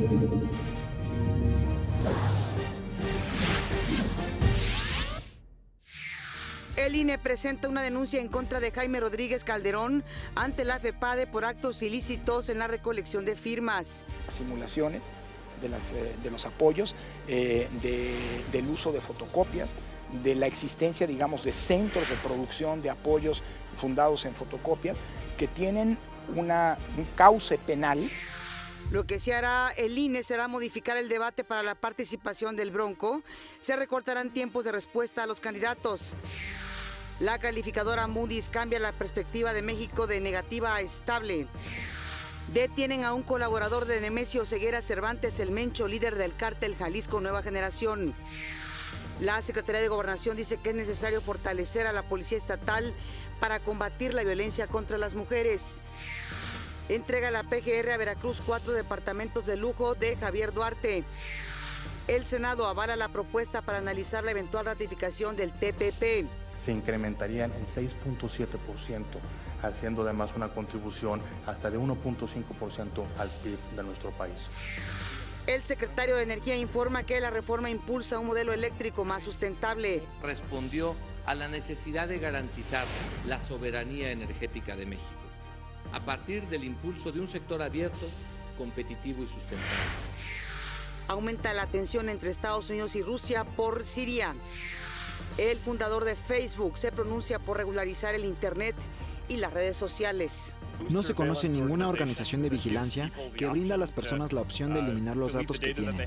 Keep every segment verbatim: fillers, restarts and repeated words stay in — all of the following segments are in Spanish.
El I N E presenta una denuncia en contra de Jaime Rodríguez Calderón ante la FEPADE por actos ilícitos en la recolección de firmas. Simulaciones de, las, eh, de los apoyos, eh, de, del uso de fotocopias, de la existencia, digamos, de centros de producción de apoyos fundados en fotocopias que tienen una, un cauce penal. Lo que se hará el I N E será modificar el debate para la participación del Bronco. Se recortarán tiempos de respuesta a los candidatos. La calificadora Moody's cambia la perspectiva de México de negativa a estable. Detienen a un colaborador de Nemesio Ceguera Cervantes, el Mencho, líder del cártel Jalisco Nueva Generación. La Secretaría de Gobernación dice que es necesario fortalecer a la Policía Estatal para combatir la violencia contra las mujeres. Entrega la P G R a Veracruz cuatro departamentos de lujo de Javier Duarte. El Senado avala la propuesta para analizar la eventual ratificación del T P P. Se incrementarían en seis punto siete por ciento, haciendo además una contribución hasta de uno punto cinco por ciento al P I B de nuestro país. El secretario de Energía informa que la reforma impulsa un modelo eléctrico más sustentable. Respondió a la necesidad de garantizar la soberanía energética de México, a partir del impulso de un sector abierto, competitivo y sustentable. Aumenta la tensión entre Estados Unidos y Rusia por Siria. El fundador de Facebook se pronuncia por regularizar el Internet y las redes sociales. No se conoce ninguna organización de vigilancia que brinda a las personas la opción de eliminar los datos que tienen.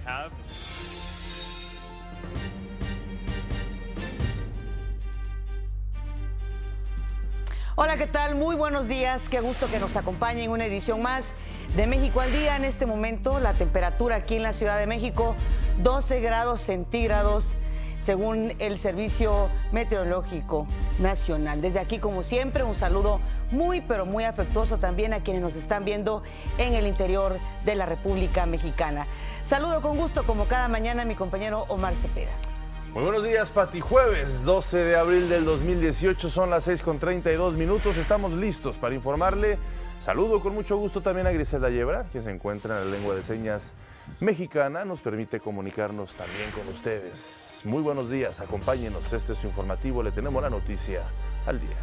Hola, ¿qué tal? Muy buenos días. Qué gusto que nos acompañen en una edición más de México al Día. En este momento, la temperatura aquí en la Ciudad de México, doce grados centígrados, según el Servicio Meteorológico Nacional. Desde aquí, como siempre, un saludo muy, pero muy afectuoso también a quienes nos están viendo en el interior de la República Mexicana. Saludo con gusto, como cada mañana, a mi compañero Omar Cepeda. Muy buenos días, Pati. Jueves doce de abril del dos mil dieciocho, son las seis con treinta y dos minutos. Estamos listos para informarle. Saludo con mucho gusto también a Griselda Yebra, que se encuentra en la lengua de señas mexicana. Nos permite comunicarnos también con ustedes. Muy buenos días, acompáñenos. Este es su informativo. Le tenemos la noticia al día.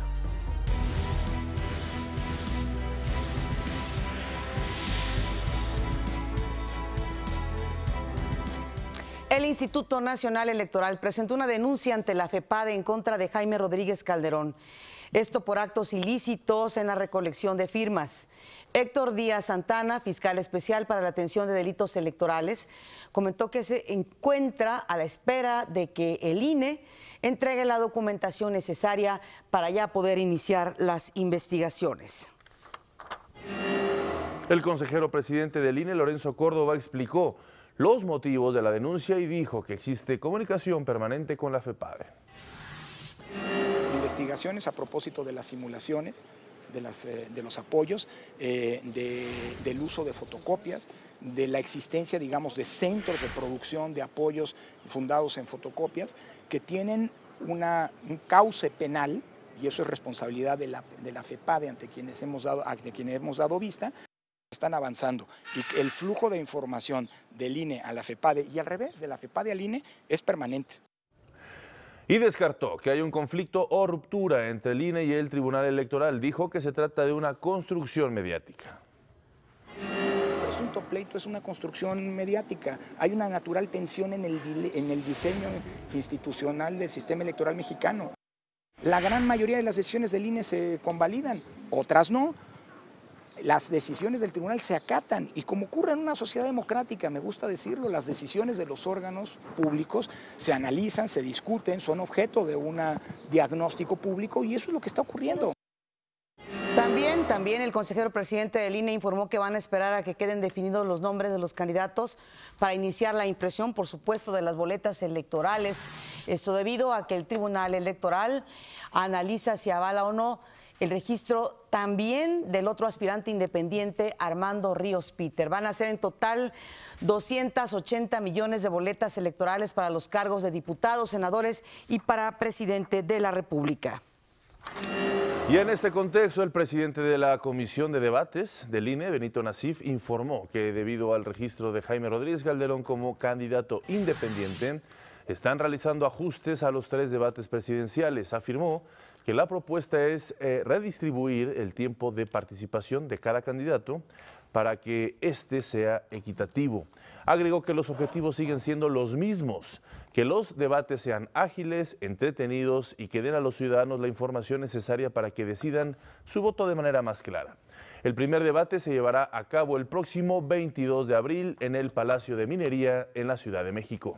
El Instituto Nacional Electoral presentó una denuncia ante la FEPADE en contra de Jaime Rodríguez Calderón. Esto por actos ilícitos en la recolección de firmas. Héctor Díaz Santana, fiscal especial para la atención de delitos electorales, comentó que se encuentra a la espera de que el I N E entregue la documentación necesaria para ya poder iniciar las investigaciones. El consejero presidente del I N E, Lorenzo Córdoba, explicó los motivos de la denuncia y dijo que existe comunicación permanente con la FEPADE. Investigaciones a propósito de las simulaciones, de, las, eh, de los apoyos, eh, de, del uso de fotocopias, de la existencia, digamos, de centros de producción de apoyos fundados en fotocopias que tienen una, un cauce penal, y eso es responsabilidad de la, de la FEPADE ante quienes hemos dado, ante quienes hemos dado vista. Están avanzando y el flujo de información del I N E a la FEPADE y al revés, de la FEPADE al I N E es permanente. Y descartó que hay un conflicto o ruptura entre el I N E y el Tribunal Electoral. Dijo que se trata de una construcción mediática. El presunto pleito es una construcción mediática. Hay una natural tensión en el, en el diseño institucional del sistema electoral mexicano. La gran mayoría de las decisiones del I N E se convalidan, otras no. Las decisiones del tribunal se acatan y como ocurre en una sociedad democrática, me gusta decirlo, las decisiones de los órganos públicos se analizan, se discuten, son objeto de un diagnóstico público y eso es lo que está ocurriendo. También, también el consejero presidente del I N E informó que van a esperar a que queden definidos los nombres de los candidatos para iniciar la impresión, por supuesto, de las boletas electorales. Esto debido a que el Tribunal Electoral analiza si avala o no el registro también del otro aspirante independiente, Armando Ríos Peter. Van a ser en total doscientos ochenta millones de boletas electorales para los cargos de diputados, senadores y para presidente de la República. Y en este contexto, el presidente de la Comisión de Debates del I N E, Benito Nasif, informó que debido al registro de Jaime Rodríguez Calderón como candidato independiente, están realizando ajustes a los tres debates presidenciales. Afirmó que la propuesta es eh, redistribuir el tiempo de participación de cada candidato para que éste sea equitativo. Agregó que los objetivos siguen siendo los mismos, que los debates sean ágiles, entretenidos y que den a los ciudadanos la información necesaria para que decidan su voto de manera más clara. El primer debate se llevará a cabo el próximo veintidós de abril en el Palacio de Minería en la Ciudad de México.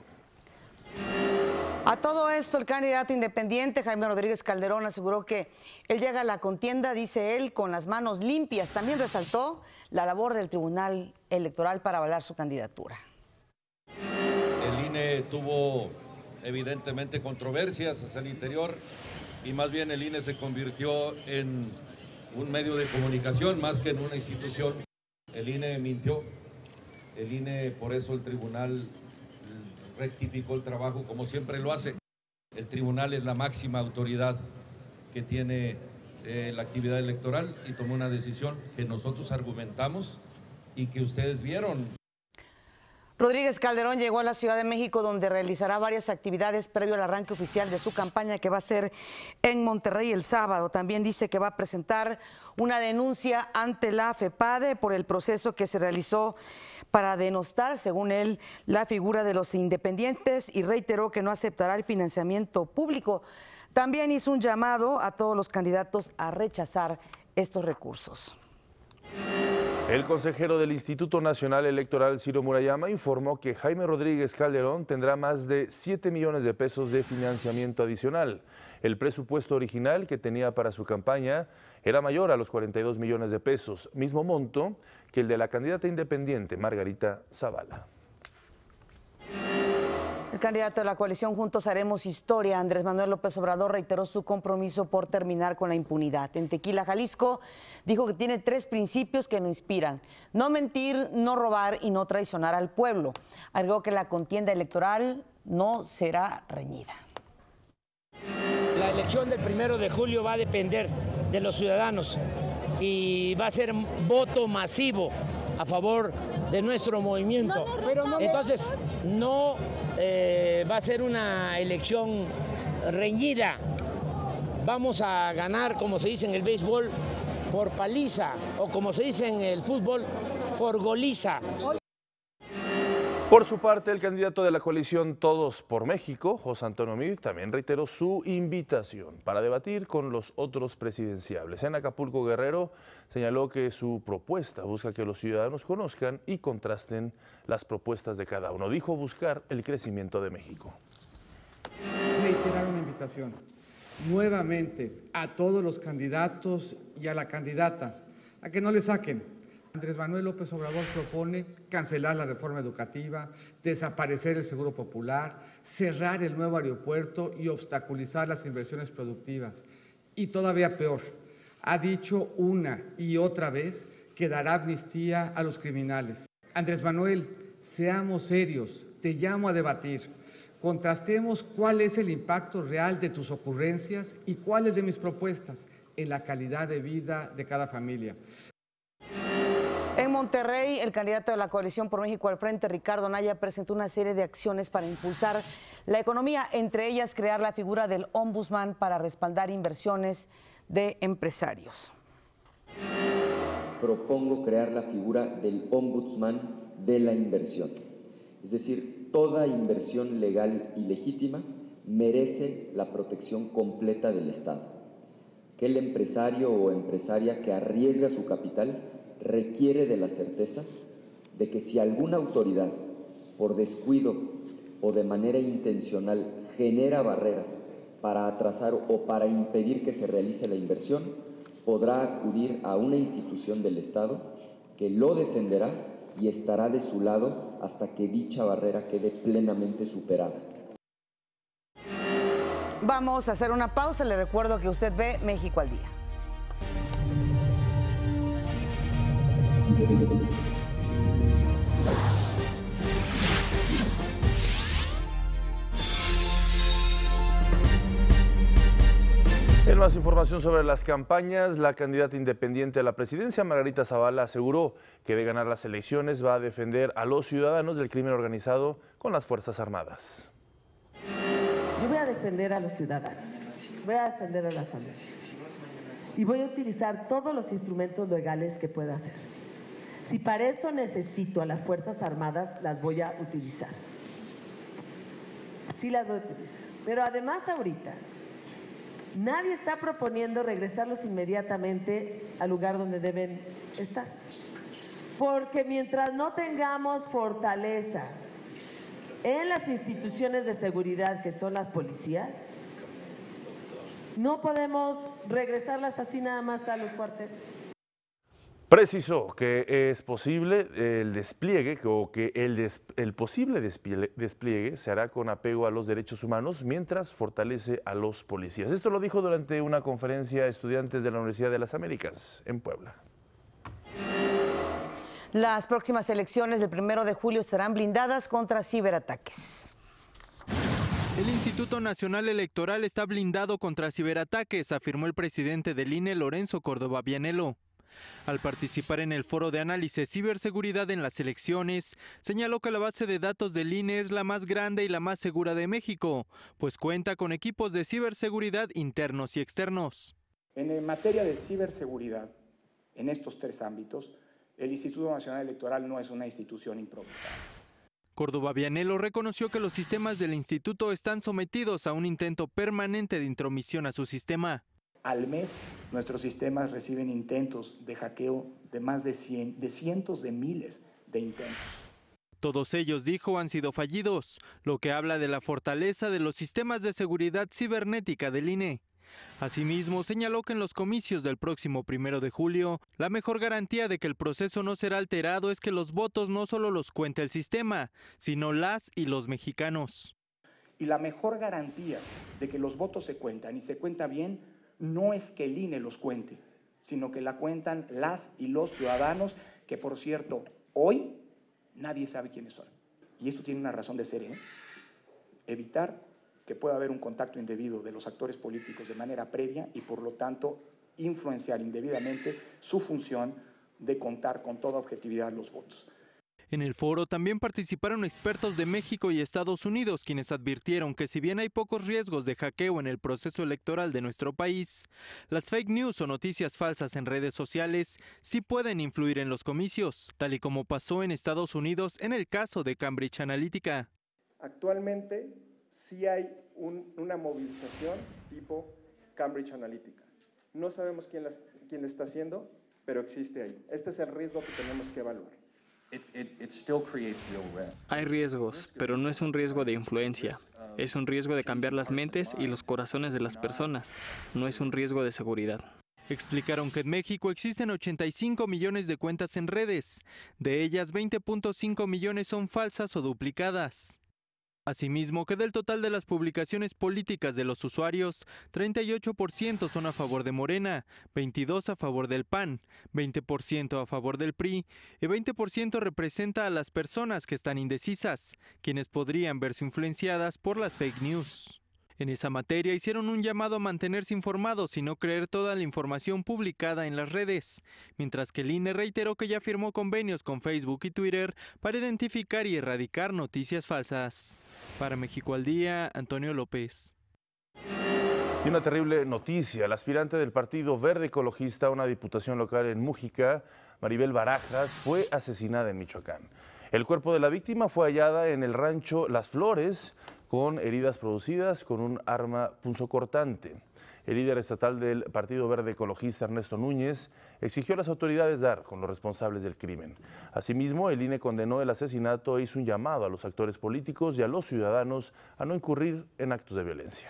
A todo esto, el candidato independiente Jaime Rodríguez Calderón aseguró que él llega a la contienda, dice él, con las manos limpias. También resaltó la labor del Tribunal Electoral para avalar su candidatura. El I N E tuvo evidentemente controversias hacia el interior y más bien el I N E se convirtió en un medio de comunicación más que en una institución. El I N E mintió, el I N E, por eso el tribunal rectificó el trabajo como siempre lo hace. El tribunal es la máxima autoridad que tiene eh, la actividad electoral y tomó una decisión que nosotros argumentamos y que ustedes vieron. Rodríguez Calderón llegó a la Ciudad de México, donde realizará varias actividades previo al arranque oficial de su campaña, que va a ser en Monterrey el sábado. También dice que va a presentar una denuncia ante la FEPADE por el proceso que se realizó para denostar, según él, la figura de los independientes, y reiteró que no aceptará el financiamiento público. También hizo un llamado a todos los candidatos a rechazar estos recursos. El consejero del Instituto Nacional Electoral, Ciro Murayama, informó que Jaime Rodríguez Calderón tendrá más de siete millones de pesos de financiamiento adicional. El presupuesto original que tenía para su campaña era mayor a los cuarenta y dos millones de pesos, mismo monto que el de la candidata independiente Margarita Zavala. El candidato de la coalición Juntos Haremos Historia, Andrés Manuel López Obrador, reiteró su compromiso por terminar con la impunidad. En Tequila, Jalisco, dijo que tiene tres principios que lo inspiran: no mentir, no robar y no traicionar al pueblo. Agregó que la contienda electoral no será reñida. La elección del primero de julio va a depender de los ciudadanos y va a ser voto masivo a favor de nuestro movimiento. Entonces, no eh, va a ser una elección reñida. Vamos a ganar, como se dice en el béisbol, por paliza, o como se dice en el fútbol, por goliza. Por su parte, el candidato de la coalición Todos por México, José Antonio Meade, también reiteró su invitación para debatir con los otros presidenciables. En Acapulco, Guerrero, señaló que su propuesta busca que los ciudadanos conozcan y contrasten las propuestas de cada uno. Dijo buscar el crecimiento de México. Reiterar una invitación nuevamente a todos los candidatos y a la candidata a que no le saquen. Andrés Manuel López Obrador propone cancelar la reforma educativa, desaparecer el Seguro Popular, cerrar el nuevo aeropuerto y obstaculizar las inversiones productivas. Y todavía peor, ha dicho una y otra vez que dará amnistía a los criminales. Andrés Manuel, seamos serios, te llamo a debatir. Contrastemos cuál es el impacto real de tus ocurrencias y cuál es de mis propuestas en la calidad de vida de cada familia. En Monterrey, el candidato de la Coalición por México al Frente, Ricardo Anaya, presentó una serie de acciones para impulsar la economía, entre ellas crear la figura del ombudsman para respaldar inversiones de empresarios. Propongo crear la figura del ombudsman de la inversión. Es decir, toda inversión legal y legítima merece la protección completa del Estado. Que el empresario o empresaria que arriesga su capital requiere de la certeza de que si alguna autoridad, por descuido o de manera intencional, genera barreras para atrasar o para impedir que se realice la inversión, podrá acudir a una institución del Estado que lo defenderá y estará de su lado hasta que dicha barrera quede plenamente superada. Vamos a hacer una pausa. Le recuerdo que usted ve México al Día. En más información sobre las campañas, la candidata independiente a la presidencia, Margarita Zavala, aseguró que de ganar las elecciones va a defender a los ciudadanos del crimen organizado con las Fuerzas Armadas. Yo voy a defender a los ciudadanos, voy a defender a las familias y voy a utilizar todos los instrumentos legales que pueda hacer. Si para eso necesito a las Fuerzas Armadas, las voy a utilizar. Sí las voy a utilizar. Pero además ahorita, nadie está proponiendo regresarlos inmediatamente al lugar donde deben estar. Porque mientras no tengamos fortaleza en las instituciones de seguridad, que son las policías, no podemos regresarlas así nada más a los cuarteles. Precisó que es posible el despliegue o que el, des, el posible despliegue, despliegue se hará con apego a los derechos humanos mientras fortalece a los policías. Esto lo dijo durante una conferencia a estudiantes de la Universidad de las Américas en Puebla. Las próximas elecciones del primero de julio estarán blindadas contra ciberataques. El Instituto Nacional Electoral está blindado contra ciberataques, afirmó el presidente del I N E, Lorenzo Córdoba Vianello. Al participar en el foro de análisis ciberseguridad en las elecciones, señaló que la base de datos del I N E es la más grande y la más segura de México, pues cuenta con equipos de ciberseguridad internos y externos. En materia de ciberseguridad, en estos tres ámbitos, el Instituto Nacional Electoral no es una institución improvisada. Córdoba Vianello reconoció que los sistemas del instituto están sometidos a un intento permanente de intromisión a su sistema. Al mes, nuestros sistemas reciben intentos de hackeo de más de, cien, de cientos de miles de intentos. Todos ellos, dijo, han sido fallidos, lo que habla de la fortaleza de los sistemas de seguridad cibernética del I N E. Asimismo, señaló que en los comicios del próximo primero de julio, la mejor garantía de que el proceso no será alterado es que los votos no solo los cuente el sistema, sino las y los mexicanos. Y la mejor garantía de que los votos se cuentan y se cuenta bien, no es que el I N E los cuente, sino que la cuentan las y los ciudadanos, que por cierto, hoy nadie sabe quiénes son. Y esto tiene una razón de ser, ¿eh? Evitar que pueda haber un contacto indebido de los actores políticos de manera previa y por lo tanto influenciar indebidamente su función de contar con toda objetividad los votos. En el foro también participaron expertos de México y Estados Unidos, quienes advirtieron que si bien hay pocos riesgos de hackeo en el proceso electoral de nuestro país, las fake news o noticias falsas en redes sociales sí pueden influir en los comicios, tal y como pasó en Estados Unidos en el caso de Cambridge Analytica. Actualmente sí hay un, una movilización tipo Cambridge Analytica. No sabemos quién la, quién la está haciendo, pero existe ahí. Este es el riesgo que tenemos que evaluar. Hay riesgos, pero no es un riesgo de influencia. Es un riesgo de cambiar las mentes y los corazones de las personas. No es un riesgo de seguridad. Explicaron que en México existen ochenta y cinco millones de cuentas en redes. De ellas, veinte punto cinco millones son falsas o duplicadas. Asimismo, que del total de las publicaciones políticas de los usuarios, treinta y ocho por ciento son a favor de Morena, veintidós por ciento a favor del P A N, veinte por ciento a favor del P R I y veinte por ciento representa a las personas que están indecisas, quienes podrían verse influenciadas por las fake news. En esa materia hicieron un llamado a mantenerse informados y no creer toda la información publicada en las redes, mientras que el I N E reiteró que ya firmó convenios con Facebook y Twitter para identificar y erradicar noticias falsas. Para México al Día, Antonio López. Y una terrible noticia, la aspirante del Partido Verde Ecologista a una diputación local en Mújica, Maribel Barajas, fue asesinada en Michoacán. El cuerpo de la víctima fue hallada en el rancho Las Flores, con heridas producidas con un arma punzocortante. El líder estatal del Partido Verde Ecologista, Ernesto Núñez, exigió a las autoridades dar con los responsables del crimen. Asimismo, el I N E condenó el asesinato e hizo un llamado a los actores políticos y a los ciudadanos a no incurrir en actos de violencia.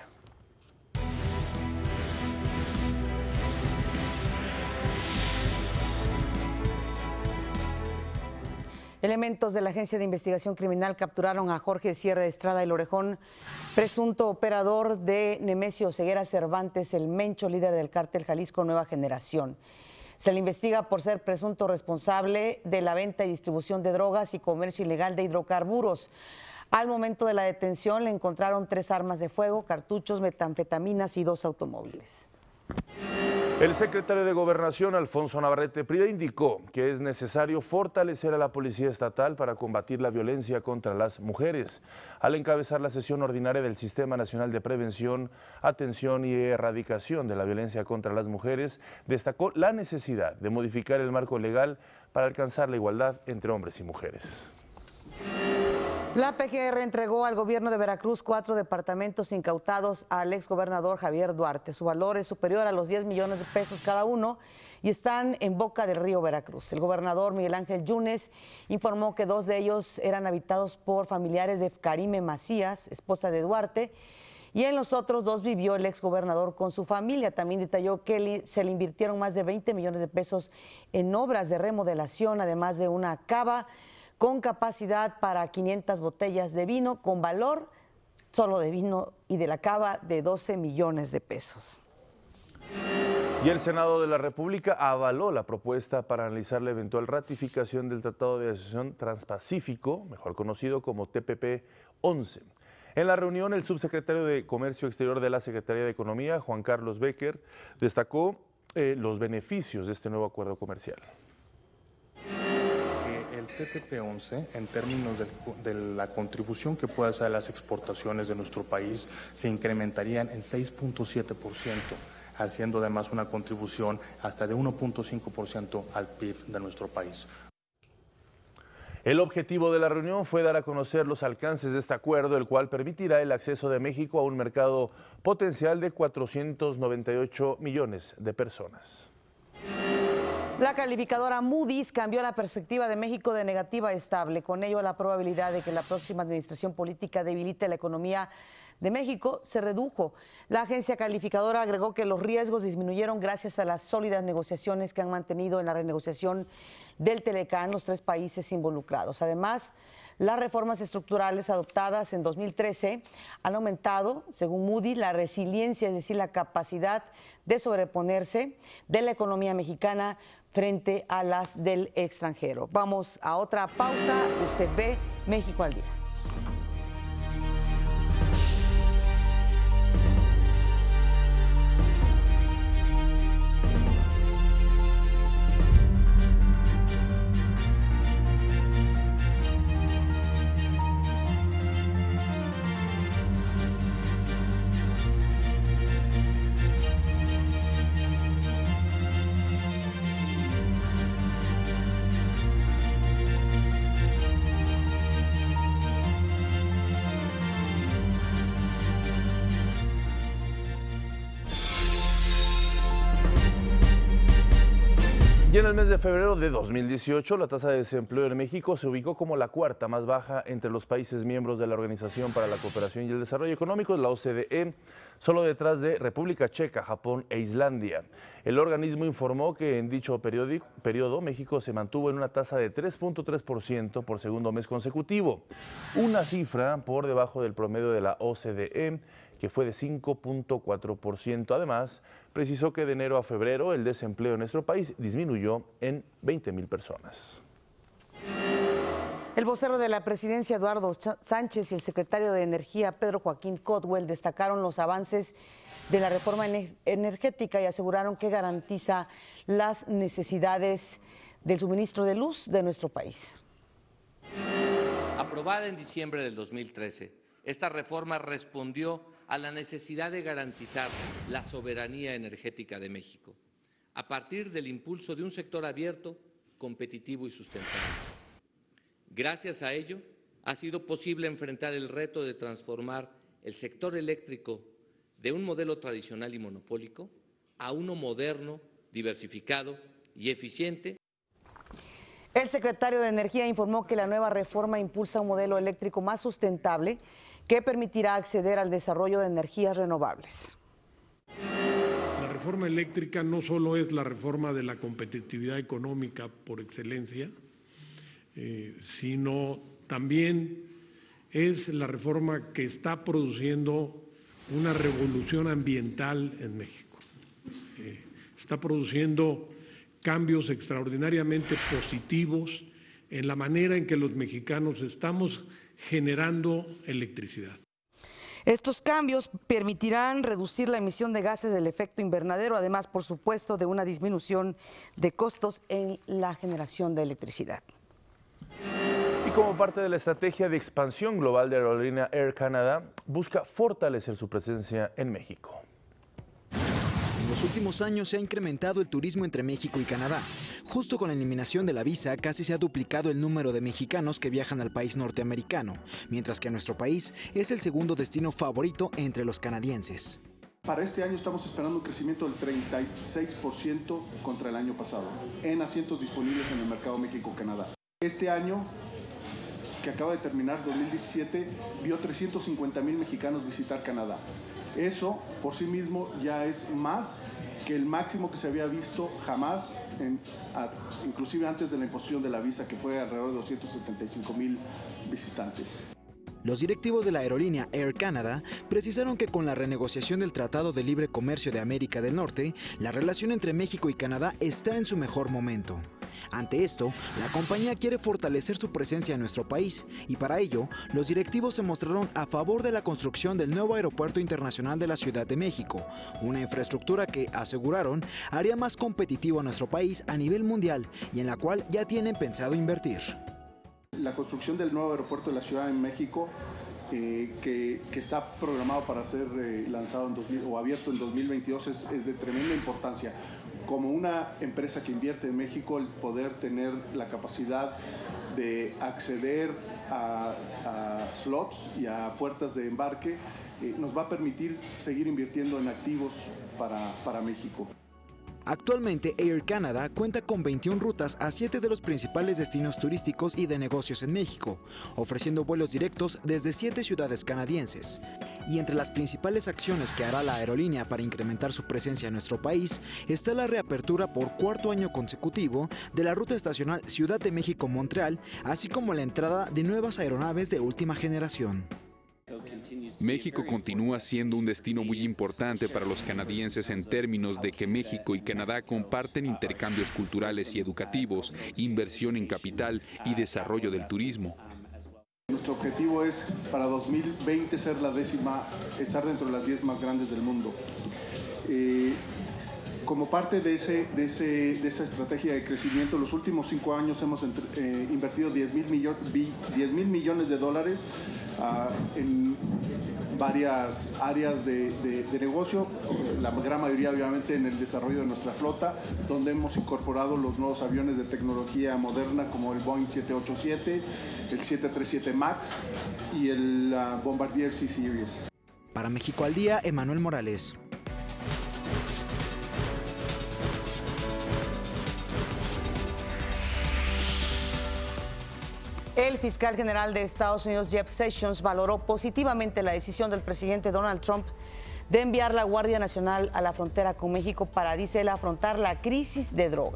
Elementos de la Agencia de Investigación Criminal capturaron a Jorge Sierra Estrada El Orejón, presunto operador de Nemesio Ceguera Cervantes, el Mencho, líder del cártel Jalisco Nueva Generación. Se le investiga por ser presunto responsable de la venta y distribución de drogas y comercio ilegal de hidrocarburos. Al momento de la detención le encontraron tres armas de fuego, cartuchos, metanfetaminas y dos automóviles. El secretario de Gobernación, Alfonso Navarrete Prida, indicó que es necesario fortalecer a la Policía Estatal para combatir la violencia contra las mujeres. Al encabezar la sesión ordinaria del Sistema Nacional de Prevención, Atención y Erradicación de la Violencia contra las Mujeres, destacó la necesidad de modificar el marco legal para alcanzar la igualdad entre hombres y mujeres. La P G R entregó al gobierno de Veracruz cuatro departamentos incautados al exgobernador Javier Duarte. Su valor es superior a los diez millones de pesos cada uno y están en boca del río Veracruz. El gobernador Miguel Ángel Yunes informó que dos de ellos eran habitados por familiares de Karime Macías, esposa de Duarte, y en los otros dos vivió el exgobernador con su familia. También detalló que se le invirtieron más de veinte millones de pesos en obras de remodelación, además de una cava con capacidad para quinientas botellas de vino, con valor solo de vino y de la cava de doce millones de pesos. Y el Senado de la República avaló la propuesta para analizar la eventual ratificación del Tratado de Asociación Transpacífico, mejor conocido como T P P once. En la reunión, el subsecretario de Comercio Exterior de la Secretaría de Economía, Juan Carlos Becker, destacó eh, los beneficios de este nuevo acuerdo comercial. El T P P once, en términos de, de la contribución que puede hacer a las exportaciones de nuestro país, se incrementarían en seis punto siete por ciento, haciendo además una contribución hasta de uno punto cinco por ciento al P I B de nuestro país. El objetivo de la reunión fue dar a conocer los alcances de este acuerdo, el cual permitirá el acceso de México a un mercado potencial de cuatrocientos noventa y ocho millones de personas. La calificadora Moody's cambió la perspectiva de México de negativa a estable. Con ello, la probabilidad de que la próxima administración política debilite la economía de México se redujo. La agencia calificadora agregó que los riesgos disminuyeron gracias a las sólidas negociaciones que han mantenido en la renegociación del Telecán los tres países involucrados. Además, las reformas estructurales adoptadas en dos mil trece han aumentado, según Moody's, la resiliencia, es decir, la capacidad de sobreponerse de la economía mexicana frente a las del extranjero. Vamos a otra pausa. Usted ve México al día. Y en el mes de febrero de dos mil dieciocho, la tasa de desempleo en México se ubicó como la cuarta más baja entre los países miembros de la Organización para la Cooperación y el Desarrollo Económico, la O C D E, solo detrás de República Checa, Japón e Islandia. El organismo informó que en dicho periodo México se mantuvo en una tasa de tres punto tres por ciento por segundo mes consecutivo, una cifra por debajo del promedio de la O C D E, que fue de cinco punto cuatro por ciento. Además, precisó que de enero a febrero el desempleo en nuestro país disminuyó en veinte mil personas. El vocero de la presidencia, Eduardo Sánchez, y el secretario de Energía, Pedro Joaquín Codwell, destacaron los avances de la reforma energética y aseguraron que garantiza las necesidades del suministro de luz de nuestro país. Aprobada en diciembre del dos mil trece, esta reforma respondió a la necesidad de garantizar la soberanía energética de México, a partir del impulso de un sector abierto, competitivo y sustentable. Gracias a ello, ha sido posible enfrentar el reto de transformar el sector eléctrico de un modelo tradicional y monopólico a uno moderno, diversificado y eficiente. El secretario de Energía informó que la nueva reforma impulsa un modelo eléctrico más sustentable que permitirá acceder al desarrollo de energías renovables. La reforma eléctrica no solo es la reforma de la competitividad económica por excelencia, eh, sino también es la reforma que está produciendo una revolución ambiental en México. Eh, está produciendo cambios extraordinariamente positivos en la manera en que los mexicanos estamos generando electricidad. Estos cambios permitirán reducir la emisión de gases del efecto invernadero, además, por supuesto, de una disminución de costos en la generación de electricidad. Y como parte de la estrategia de expansión global de la aerolínea Air Canada, busca fortalecer su presencia en México. En los últimos años se ha incrementado el turismo entre México y Canadá. Justo con la eliminación de la visa, casi se ha duplicado el número de mexicanos que viajan al país norteamericano, mientras que nuestro país es el segundo destino favorito entre los canadienses. Para este año estamos esperando un crecimiento del treinta y seis por ciento contra el año pasado en asientos disponibles en el mercado México-Canadá. Este año, que acaba de terminar, dos mil diecisiete, vio trescientos cincuenta mil mexicanos visitar Canadá. Eso, por sí mismo, ya es más que el máximo que se había visto jamás, en, a, inclusive antes de la imposición de la visa, que fue alrededor de doscientos setenta y cinco mil visitantes. Los directivos de la aerolínea Air Canada precisaron que con la renegociación del Tratado de Libre Comercio de América del Norte, la relación entre México y Canadá está en su mejor momento. Ante esto, la compañía quiere fortalecer su presencia en nuestro país y para ello, los directivos se mostraron a favor de la construcción del nuevo Aeropuerto Internacional de la Ciudad de México, una infraestructura que, aseguraron, haría más competitivo a nuestro país a nivel mundial y en la cual ya tienen pensado invertir. La construcción del nuevo aeropuerto de la Ciudad de México, eh, que, que está programado para ser eh, lanzado en dos mil, o abierto en dos mil veintidós, es, es de tremenda importancia. Como una empresa que invierte en México, el poder tener la capacidad de acceder a, a slots y a puertas de embarque eh, nos va a permitir seguir invirtiendo en activos para, para México. Actualmente, Air Canada cuenta con veintiuna rutas a siete de los principales destinos turísticos y de negocios en México, ofreciendo vuelos directos desde siete ciudades canadienses. Y entre las principales acciones que hará la aerolínea para incrementar su presencia en nuestro país está la reapertura por cuarto año consecutivo de la ruta estacional Ciudad de México-Montreal, así como la entrada de nuevas aeronaves de última generación. México continúa siendo un destino muy importante para los canadienses en términos de que México y Canadá comparten intercambios culturales y educativos, inversión en capital y desarrollo del turismo. Nuestro objetivo es para dos mil veinte ser la décima, estar dentro de las diez más grandes del mundo. Eh, Como parte de, ese, de, ese, de esa estrategia de crecimiento, los últimos cinco años hemos entre, eh, invertido diez mil millones de dólares uh, en varias áreas de, de, de negocio, la gran mayoría obviamente en el desarrollo de nuestra flota, donde hemos incorporado los nuevos aviones de tecnología moderna como el Boeing siete ochenta y siete, el siete treinta y siete MAX y el uh, Bombardier C-Series. Para México al Día, Emanuel Morales. El fiscal general de Estados Unidos, Jeff Sessions, valoró positivamente la decisión del presidente Donald Trump de enviar la Guardia Nacional a la frontera con México para, dice él, afrontar la crisis de droga.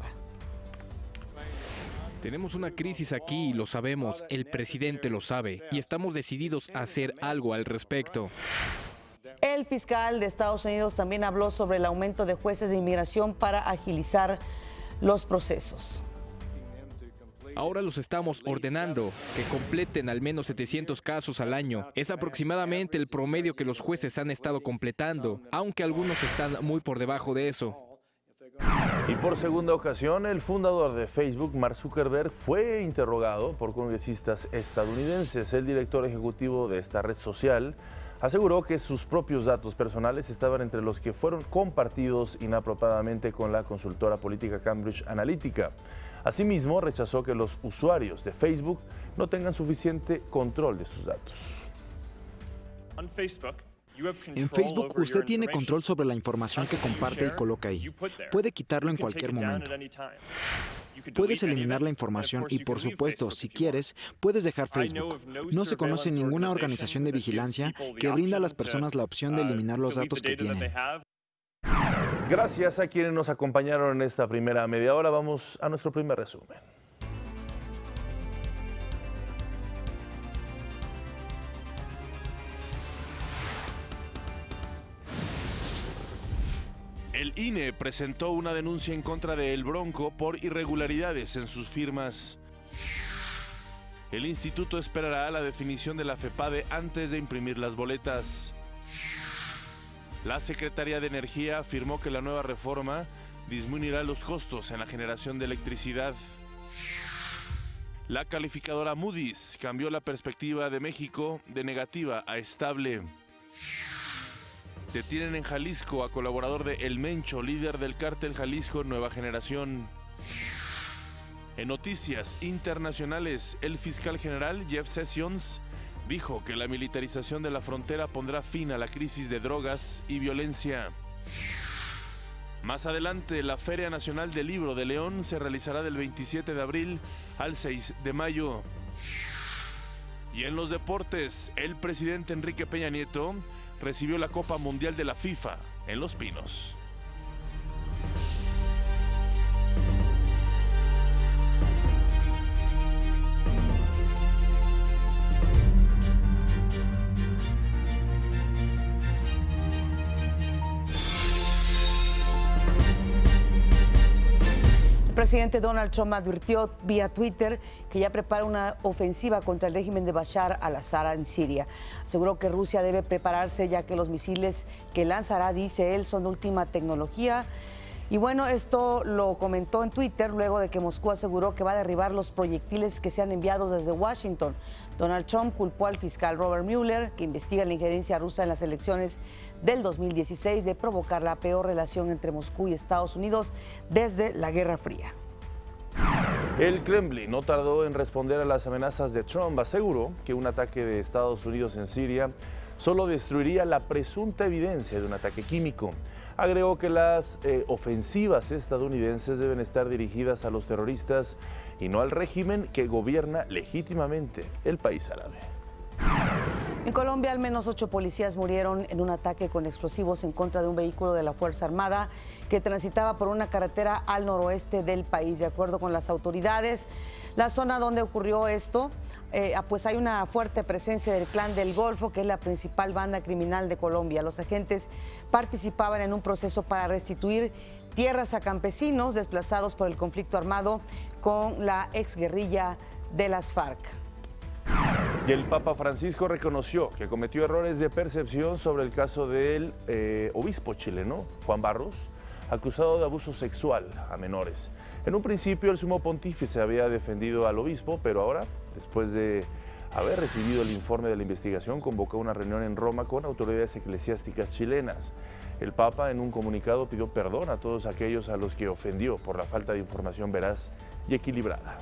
Tenemos una crisis aquí y lo sabemos, el presidente lo sabe y estamos decididos a hacer algo al respecto. El fiscal de Estados Unidos también habló sobre el aumento de jueces de inmigración para agilizar los procesos. Ahora los estamos ordenando, que completen al menos setecientos casos al año. Es aproximadamente el promedio que los jueces han estado completando, aunque algunos están muy por debajo de eso. Y por segunda ocasión, el fundador de Facebook, Mark Zuckerberg, fue interrogado por congresistas estadounidenses. El director ejecutivo de esta red social aseguró que sus propios datos personales estaban entre los que fueron compartidos inapropiadamente con la consultora política Cambridge Analytica. Asimismo, rechazó que los usuarios de Facebook no tengan suficiente control de sus datos. En Facebook, usted tiene control sobre la información que comparte y coloca ahí. Puede quitarlo en cualquier momento. Puedes eliminar la información y, por supuesto, si quieres, puedes dejar Facebook. No se conoce ninguna organización de vigilancia que brinda a las personas la opción de eliminar los datos que tienen. Gracias a quienes nos acompañaron en esta primera media hora. Vamos a nuestro primer resumen. El I N E presentó una denuncia en contra de El Bronco por irregularidades en sus firmas. El instituto esperará la definición de la FEPADE antes de imprimir las boletas. La Secretaría de Energía afirmó que la nueva reforma disminuirá los costos en la generación de electricidad. La calificadora Moody's cambió la perspectiva de México de negativa a estable. Detienen en Jalisco a colaborador de El Mencho, líder del cártel Jalisco Nueva Generación. En noticias internacionales, el fiscal general Jeff Sessions dijo que la militarización de la frontera pondrá fin a la crisis de drogas y violencia. Más adelante, la Feria Nacional del Libro de León se realizará del veintisiete de abril al seis de mayo. Y en los deportes, el presidente Enrique Peña Nieto recibió la Copa Mundial de la FIFA en Los Pinos. El presidente Donald Trump advirtió vía Twitter que ya prepara una ofensiva contra el régimen de Bashar al-Assad en Siria. Aseguró que Rusia debe prepararse ya que los misiles que lanzará, dice él, son de última tecnología. Y bueno, esto lo comentó en Twitter luego de que Moscú aseguró que va a derribar los proyectiles que se han enviado desde Washington. Donald Trump culpó al fiscal Robert Mueller, que investiga la injerencia rusa en las elecciones del dos mil dieciséis, de provocar la peor relación entre Moscú y Estados Unidos desde la Guerra Fría. El Kremlin no tardó en responder a las amenazas de Trump. Aseguró que un ataque de Estados Unidos en Siria solo destruiría la presunta evidencia de un ataque químico. Agregó que las eh, ofensivas estadounidenses deben estar dirigidas a los terroristas y no al régimen que gobierna legítimamente el país árabe. En Colombia, al menos ocho policías murieron en un ataque con explosivos en contra de un vehículo de la Fuerza Armada que transitaba por una carretera al noroeste del país. De acuerdo con las autoridades, la zona donde ocurrió esto, eh, pues hay una fuerte presencia del Clan del Golfo, que es la principal banda criminal de Colombia. Los agentes participaban en un proceso para restituir tierras a campesinos desplazados por el conflicto armado con la exguerrilla de las FARC. Y el Papa Francisco reconoció que cometió errores de percepción sobre el caso del eh, obispo chileno, Juan Barros, acusado de abuso sexual a menores. En un principio el sumo pontífice había defendido al obispo, pero ahora, después de haber recibido el informe de la investigación, convocó una reunión en Roma con autoridades eclesiásticas chilenas. El Papa, en un comunicado, pidió perdón a todos aquellos a los que ofendió por la falta de información veraz y equilibrada.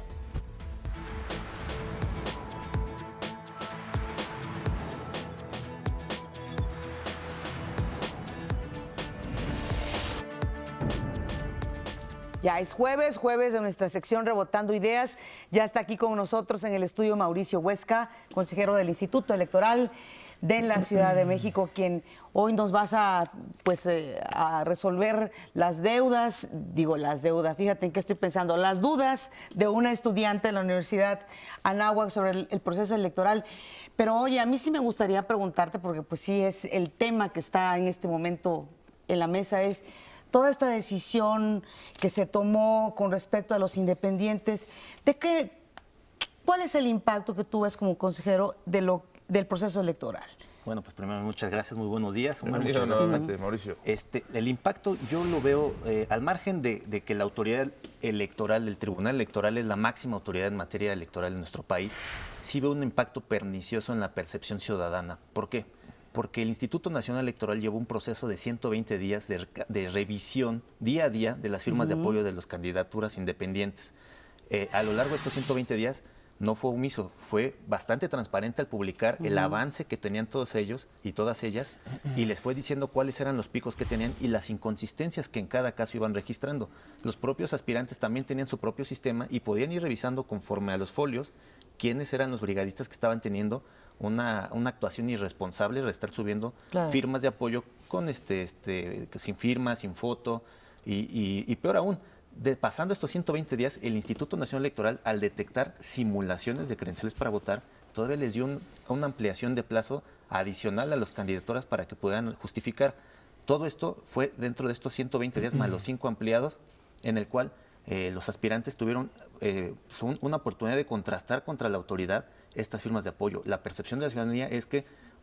Ya es jueves, jueves de nuestra sección Rebotando Ideas. Ya está aquí con nosotros en el estudio Mauricio Huesca, consejero del Instituto Electoral de la Ciudad de México, quien hoy nos vas a, pues, eh, a resolver las deudas, digo las deudas, fíjate en qué estoy pensando, las dudas de una estudiante de la Universidad Anáhuac sobre el, el proceso electoral. Pero oye, a mí sí me gustaría preguntarte, porque pues sí es el tema que está en este momento en la mesa, es toda esta decisión que se tomó con respecto a los independientes, ¿de qué, cuál es el impacto que tú ves como consejero de lo, del proceso electoral? Bueno, pues primero muchas gracias, muy buenos días. Omar, muchas gracias, Mauricio. Este, el impacto yo lo veo eh, al margen de, de que la autoridad electoral, el Tribunal Electoral es la máxima autoridad en materia electoral en nuestro país, sí veo un impacto pernicioso en la percepción ciudadana. ¿Por qué? Porque el Instituto Nacional Electoral llevó un proceso de ciento veinte días de, de revisión día a día de las firmas uh-huh. de apoyo de las candidaturas independientes. Eh, a lo largo de estos ciento veinte días no fue omiso, fue bastante transparente al publicar uh-huh. el avance que tenían todos ellos y todas ellas uh-huh. y les fue diciendo cuáles eran los picos que tenían y las inconsistencias que en cada caso iban registrando. Los propios aspirantes también tenían su propio sistema y podían ir revisando conforme a los folios quiénes eran los brigadistas que estaban teniendo Una, una actuación irresponsable de estar subiendo claro. firmas de apoyo con este, este, sin firma, sin foto y, y, y peor aún, de, pasando estos ciento veinte días, el Instituto Nacional Electoral, al detectar simulaciones de credenciales para votar, todavía les dio un, una ampliación de plazo adicional a las candidaturas para que puedan justificar. Todo esto fue dentro de estos ciento veinte días más los cinco ampliados, en el cual eh, los aspirantes tuvieron eh, una oportunidad de contrastar contra la autoridad estas firmas de apoyo. La percepción de la ciudadanía es que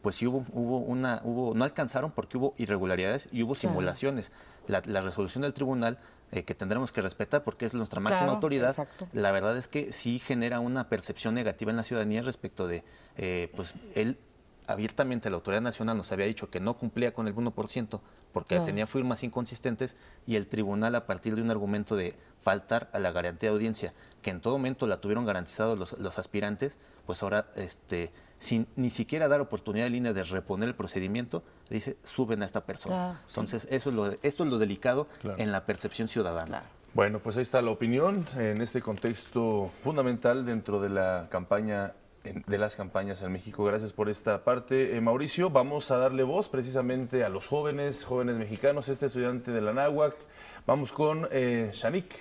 pues sí hubo, hubo una, hubo, no alcanzaron porque hubo irregularidades y hubo simulaciones. La, la resolución del tribunal, eh, que tendremos que respetar porque es nuestra máxima Claro, autoridad, exacto. la verdad es que sí genera una percepción negativa en la ciudadanía respecto de, eh, pues él abiertamente, la autoridad nacional nos había dicho que no cumplía con el uno por ciento porque Claro. tenía firmas inconsistentes, y el tribunal, a partir de un argumento de faltar a la garantía de audiencia, que en todo momento la tuvieron garantizado los, los aspirantes, pues ahora, este, sin ni siquiera dar oportunidad al I N E de reponer el procedimiento, dice, suben a esta persona. Claro, Entonces, eso es lo, esto es lo delicado Claro. en la percepción ciudadana. Bueno, pues ahí está la opinión en este contexto fundamental dentro de la campaña, de las campañas en México. Gracias por esta parte, eh, Mauricio. Vamos a darle voz precisamente a los jóvenes, jóvenes mexicanos, este estudiante de la Náhuac. Vamos con eh, Shanik.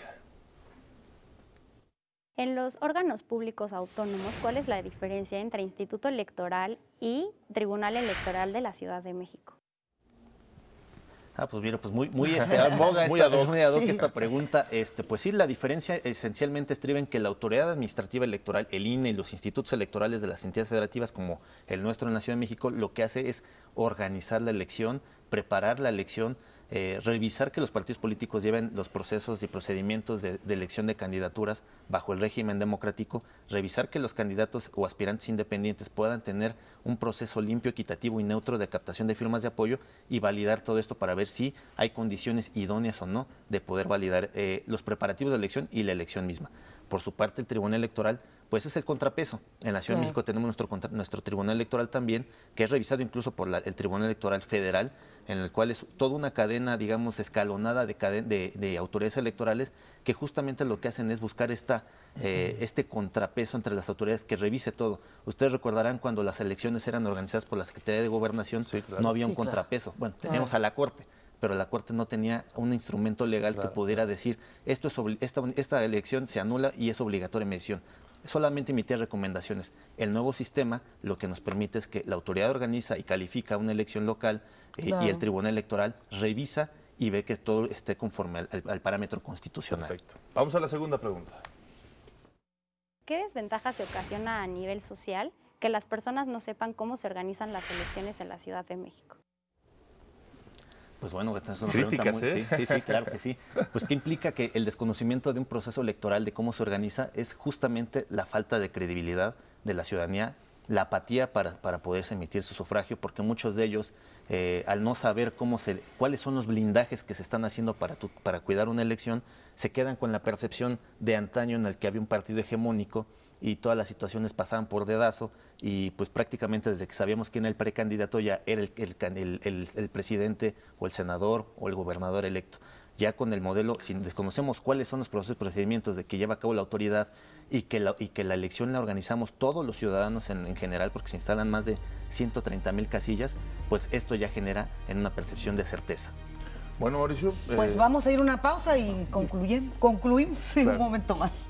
En los órganos públicos autónomos, ¿cuál es la diferencia entre Instituto Electoral y Tribunal Electoral de la Ciudad de México? Ah, pues mira, pues muy, muy este, ad hoc Muy esta, ad hoc. muy ad hoc Sí. esta pregunta. Este, pues sí, la diferencia esencialmente estriba en que la autoridad administrativa electoral, el I N E y los institutos electorales de las entidades federativas como el nuestro en la Ciudad de México, lo que hace es organizar la elección, preparar la elección, eh, revisar que los partidos políticos lleven los procesos y procedimientos de, de elección de candidaturas bajo el régimen democrático, revisar que los candidatos o aspirantes independientes puedan tener un proceso limpio, equitativo y neutro de captación de firmas de apoyo, y validar todo esto para ver si hay condiciones idóneas o no de poder validar eh, los preparativos de elección y la elección misma. Por su parte, el Tribunal Electoral, pues es el contrapeso. En la Ciudad Claro. de México tenemos nuestro, contra- nuestro Tribunal Electoral también, que es revisado incluso por la- el Tribunal Electoral Federal, en el cual es toda una cadena, digamos, escalonada de, caden- de, de autoridades electorales, que justamente lo que hacen es buscar esta, eh, este contrapeso entre las autoridades que revise todo. Ustedes recordarán cuando las elecciones eran organizadas por la Secretaría de Gobernación, no había un Sí, claro. contrapeso. Bueno, Claro. teníamos a la Corte, pero la Corte no tenía un instrumento legal Claro, que pudiera decir, esto es obli- esta, esta elección se anula y es obligatoria medición. Solamente emitir recomendaciones. El nuevo sistema lo que nos permite es que la autoridad organiza y califica una elección local, eh, Claro. y el Tribunal Electoral revisa y ve que todo esté conforme al, al- al parámetro constitucional. Perfecto. Vamos a la segunda pregunta. ¿Qué desventajas se ocasiona a nivel social que las personas no sepan cómo se organizan las elecciones en la Ciudad de México? Pues bueno, esta es una Críticas, pregunta muy... ¿eh? Sí, sí, sí, claro que sí. Pues ¿qué implica? Que el desconocimiento de un proceso electoral, de cómo se organiza, es justamente la falta de credibilidad de la ciudadanía, la apatía para, para poderse emitir su sufragio, porque muchos de ellos, eh, al no saber cómo se, cuáles son los blindajes que se están haciendo para, tu- para cuidar una elección, se quedan con la percepción de antaño en el que había un partido hegemónico y todas las situaciones pasaban por dedazo, y pues prácticamente desde que sabíamos quién era el precandidato ya era el, el, can- el- el- el presidente o el senador o el gobernador electo. Ya con el modelo, si desconocemos cuáles son los procesos y procedimientos de que lleva a cabo la autoridad, y que la, y que la elección la organizamos todos los ciudadanos en, en general, porque se instalan más de ciento treinta mil casillas, pues esto ya genera en una percepción de certeza. Bueno, Mauricio. Pues eh, vamos a ir a una pausa y concluyen- concluimos en Claro. un momento más.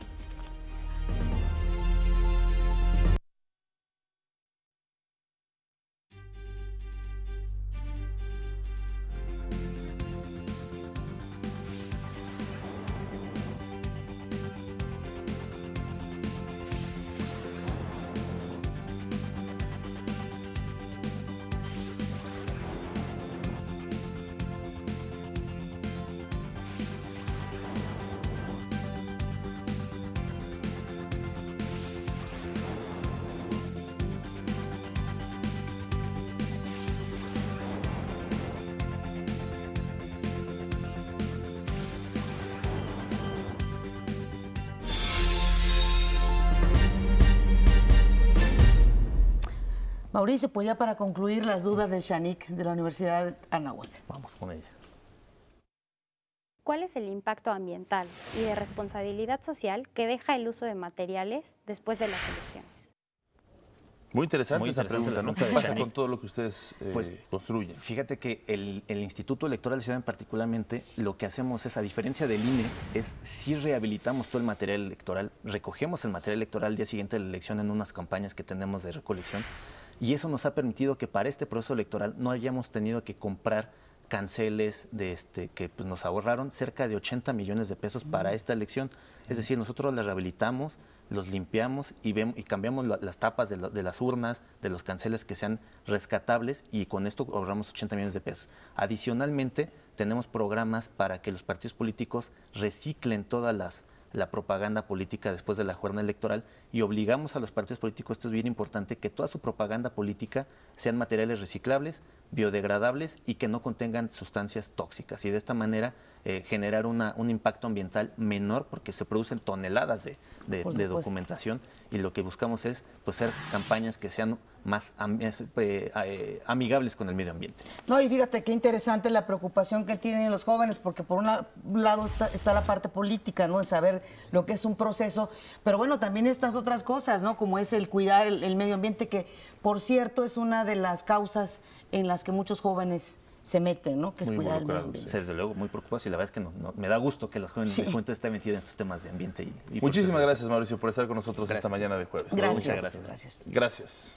Mauricio, pues ya para concluir las dudas de Shanik de la Universidad de Anáhuac. Vamos con ella. ¿Cuál es el impacto ambiental y de responsabilidad social que deja el uso de materiales después de las elecciones? Muy interesante Muy esa interesante pregunta, la ¿no? pregunta ¿Qué de pasa Shanik. con todo lo que ustedes eh, Pues, construyen? Fíjate que el, el Instituto Electoral de Ciudad en particularmente, lo que hacemos es, a diferencia del I N E, es si rehabilitamos todo el material electoral, recogemos el material electoral al día siguiente de la elección en unas campañas que tenemos de recolección, y eso nos ha permitido que para este proceso electoral no hayamos tenido que comprar canceles de este, que pues, nos ahorraron cerca de ochenta millones de pesos para esta elección. Es decir, nosotros la rehabilitamos, los limpiamos y, vemos, y cambiamos la, las tapas de, lo, de las urnas, de los canceles que sean rescatables, y con esto ahorramos ochenta millones de pesos. Adicionalmente, tenemos programas para que los partidos políticos reciclen todas las la propaganda política después de la jornada electoral, y obligamos a los partidos políticos, esto es bien importante, que toda su propaganda política sean materiales reciclables, biodegradables y que no contengan sustancias tóxicas, y de esta manera eh, generar una, un impacto ambiental menor, porque se producen toneladas de, de, de documentación, y lo que buscamos es pues, hacer campañas que sean más am eh, eh, amigables con el medio ambiente. No, y fíjate qué interesante la preocupación que tienen los jóvenes, porque por un lado está, está la parte política, ¿no? De saber lo que es un proceso, pero bueno, también estas otras cosas, ¿no? Como es el cuidar el, el medio ambiente, que por cierto es una de las causas en las que muchos jóvenes se meten, ¿no? Que es muy cuidar el medio ambiente. Sí. Desde luego, muy preocupados, y la verdad es que no, no, me da gusto que los jóvenes sí. de Juventud estén metidos en estos temas de ambiente. Y, y Muchísimas gracias, Mauricio, por estar con nosotros gracias. esta mañana de jueves. Gracias. Muchas gracias. Gracias. Gracias.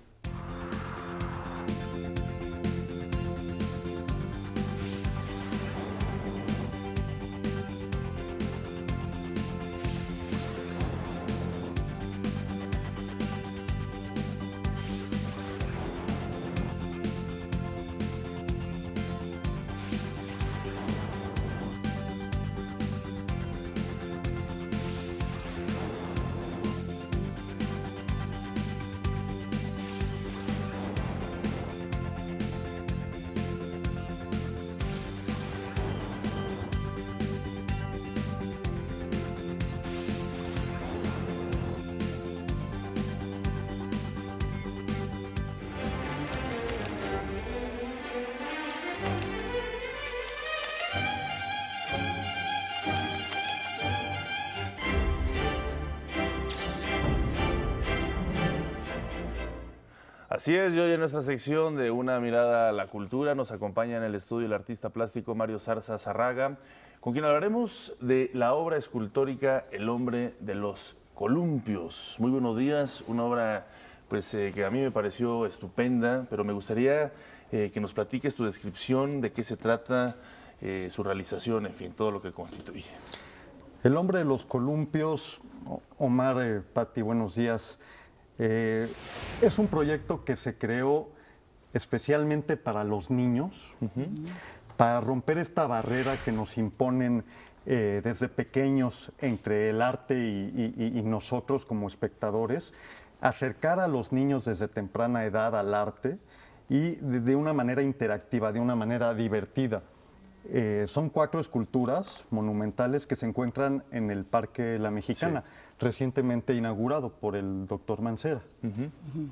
Así es, y hoy en nuestra sección de Una Mirada a la Cultura nos acompaña en el estudio el artista plástico Mario Zarza Zarraga, con quien hablaremos de la obra escultórica El Hombre de los Columpios. Muy buenos días, una obra pues, eh, que a mí me pareció estupenda, pero me gustaría eh, que nos platiques tu descripción, de qué se trata, eh, su realización, en fin, todo lo que constituye. El Hombre de los Columpios, Omar, eh, Pati, buenos días. Eh, es un proyecto que se creó especialmente para los niños, uh-huh. para romper esta barrera que nos imponen eh, desde pequeños entre el arte y, y, y nosotros como espectadores, acercar a los niños desde temprana edad al arte y de, de una manera interactiva, de una manera divertida. Eh, son cuatro esculturas monumentales que se encuentran en el Parque La Mexicana, sí. recientemente inaugurado por el doctor Mancera. Uh-huh. Uh-huh.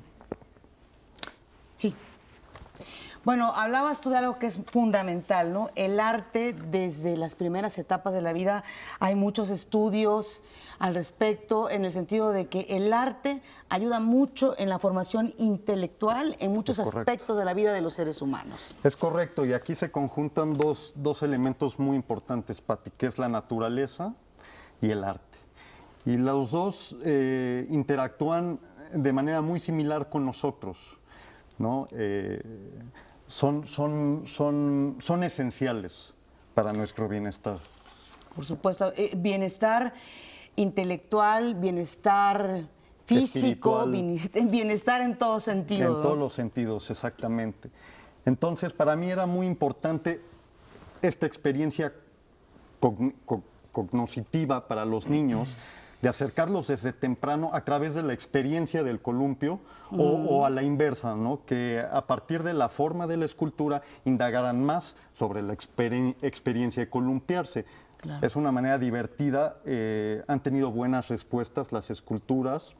Sí. Bueno, hablabas tú de algo que es fundamental, ¿no? El arte, desde las primeras etapas de la vida, hay muchos estudios al respecto, en el sentido de que el arte ayuda mucho en la formación intelectual, en muchos aspectos de la vida de los seres humanos. Es correcto, y aquí se conjuntan dos, dos elementos muy importantes, Pati, que es la naturaleza y el arte. Y los dos eh, interactúan de manera muy similar con nosotros, ¿no? Eh, Son, son, son, son esenciales para nuestro bienestar. Por supuesto, eh, bienestar intelectual, bienestar físico, Espiritual, bienestar en todos sentidos. En ¿no? todos los sentidos, exactamente. Entonces, para mí era muy importante esta experiencia cogn cogn cognoscitiva para los niños, de acercarlos desde temprano a través de la experiencia del columpio mm. o, o a la inversa, ¿no? Que a partir de la forma de la escultura indagaran más sobre la exper experiencia de columpiarse. Claro. Es una manera divertida, eh, han tenido buenas respuestas las esculturas.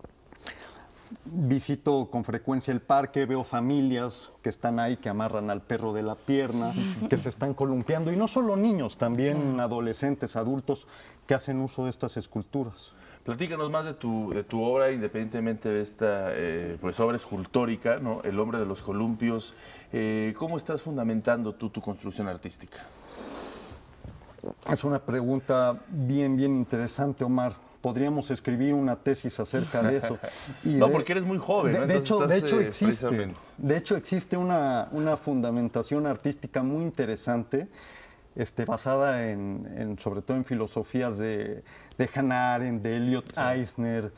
Visito con frecuencia el parque, veo familias que están ahí, que amarran al perro de la pierna, que se están columpiando, y no solo niños, también adolescentes, adultos, que hacen uso de estas esculturas. Platícanos más de tu, de tu obra, independientemente de esta eh, pues, obra escultórica, ¿no? El Hombre de los Columpios. Eh, ¿Cómo estás fundamentando tú tu construcción artística? Es una pregunta bien, bien interesante, Omar. Podríamos escribir una tesis acerca de eso. Y no, de, porque eres muy joven, de, ¿no? de, hecho, estás, de hecho, eh, existe, de hecho existe una, una fundamentación artística muy interesante este, basada en, en, sobre todo en filosofías de, de Hannah Arendt, de Elliot sí. Eisner,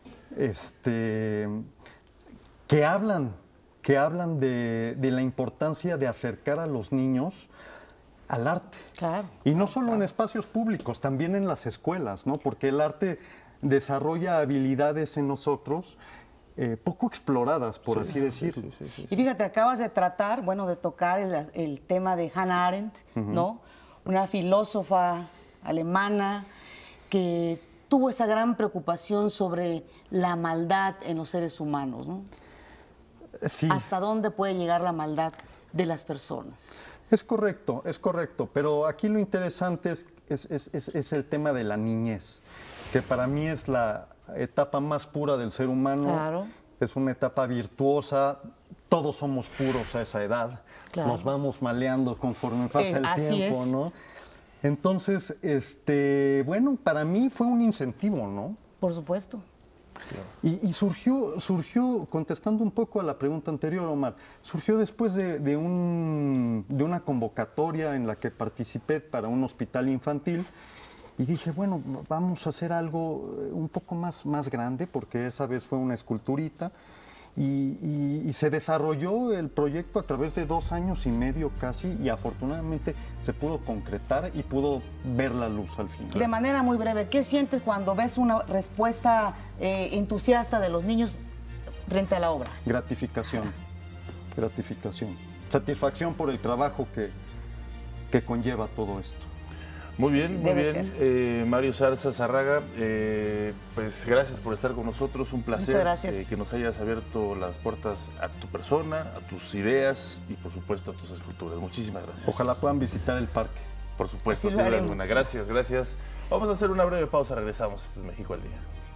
este, que hablan, que hablan de, de la importancia de acercar a los niños al arte. Claro. Y no solo en espacios públicos, también en las escuelas, ¿no? Porque el arte desarrolla habilidades en nosotros eh, poco exploradas, por sí, así decirlo. Sí, sí, sí, sí. Y fíjate, acabas de tratar, bueno, de tocar el, el tema de Hannah Arendt, uh-huh. ¿no? Una filósofa alemana que tuvo esa gran preocupación sobre la maldad en los seres humanos, ¿no? Sí. ¿Hasta dónde puede llegar la maldad de las personas? Es correcto, es correcto, pero aquí lo interesante es, es, es, es, es el tema de la niñez, que para mí es la etapa más pura del ser humano, claro. Es una etapa virtuosa, todos somos puros a esa edad, claro. Nos vamos maleando conforme pasa eh, el tiempo, es. ¿no? Entonces, este, bueno, para mí fue un incentivo, ¿no? Por supuesto. Y, y surgió, surgió, contestando un poco a la pregunta anterior, Omar, surgió después de, de, un, de una convocatoria en la que participé para un hospital infantil y dije, bueno, vamos a hacer algo un poco más, más grande, porque esa vez fue una esculturita, y, y, y se desarrolló el proyecto a través de dos años y medio casi, y afortunadamente se pudo concretar y pudo ver la luz al final. De manera muy breve, ¿qué sientes cuando ves una respuesta eh, entusiasta de los niños frente a la obra? Gratificación, gratificación, satisfacción por el trabajo que, que conlleva todo esto. Muy bien, muy Debe bien. Eh, Mario Zarza Zarraga, eh, pues gracias por estar con nosotros. Un placer eh, que nos hayas abierto las puertas a tu persona, a tus ideas y por supuesto a tus esculturas. Muchísimas gracias. Ojalá puedan visitar el parque. Por supuesto, sin duda alguna. Gracias, gracias. Vamos a hacer una breve pausa, regresamos. Esto es México al Día.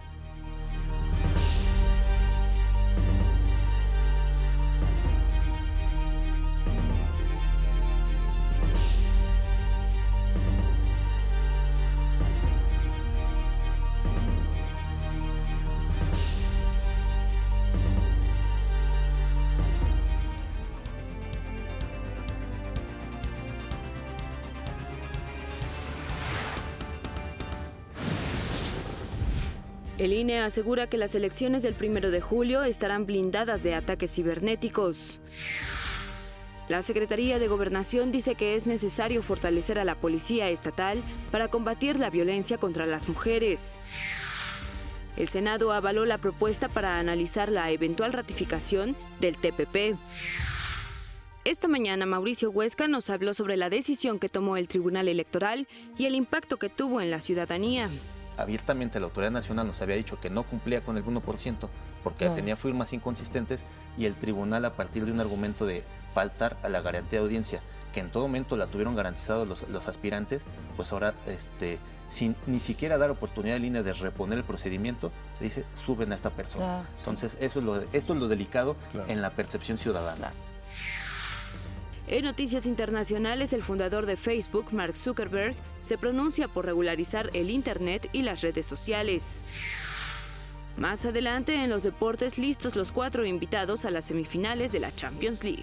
El I N E asegura que las elecciones del primero de julio estarán blindadas de ataques cibernéticos. La Secretaría de Gobernación dice que es necesario fortalecer a la policía estatal para combatir la violencia contra las mujeres. El Senado avaló la propuesta para analizar la eventual ratificación del T P P. Esta mañana Mauricio Huesca nos habló sobre la decisión que tomó el Tribunal Electoral y el impacto que tuvo en la ciudadanía. Abiertamente la Autoridad Nacional nos había dicho que no cumplía con el uno por ciento porque claro. tenía firmas inconsistentes, y el tribunal, a partir de un argumento de faltar a la garantía de audiencia, que en todo momento la tuvieron garantizado los, los aspirantes, pues ahora este, sin ni siquiera dar oportunidad al I N E de reponer el procedimiento, dice, suben a esta persona. Claro, Entonces sí. eso es lo, esto es lo delicado claro. en la percepción ciudadana. En noticias internacionales, el fundador de Facebook, Mark Zuckerberg, se pronuncia por regularizar el Internet y las redes sociales. Más adelante, en los deportes, listos los cuatro invitados a las semifinales de la Champions League.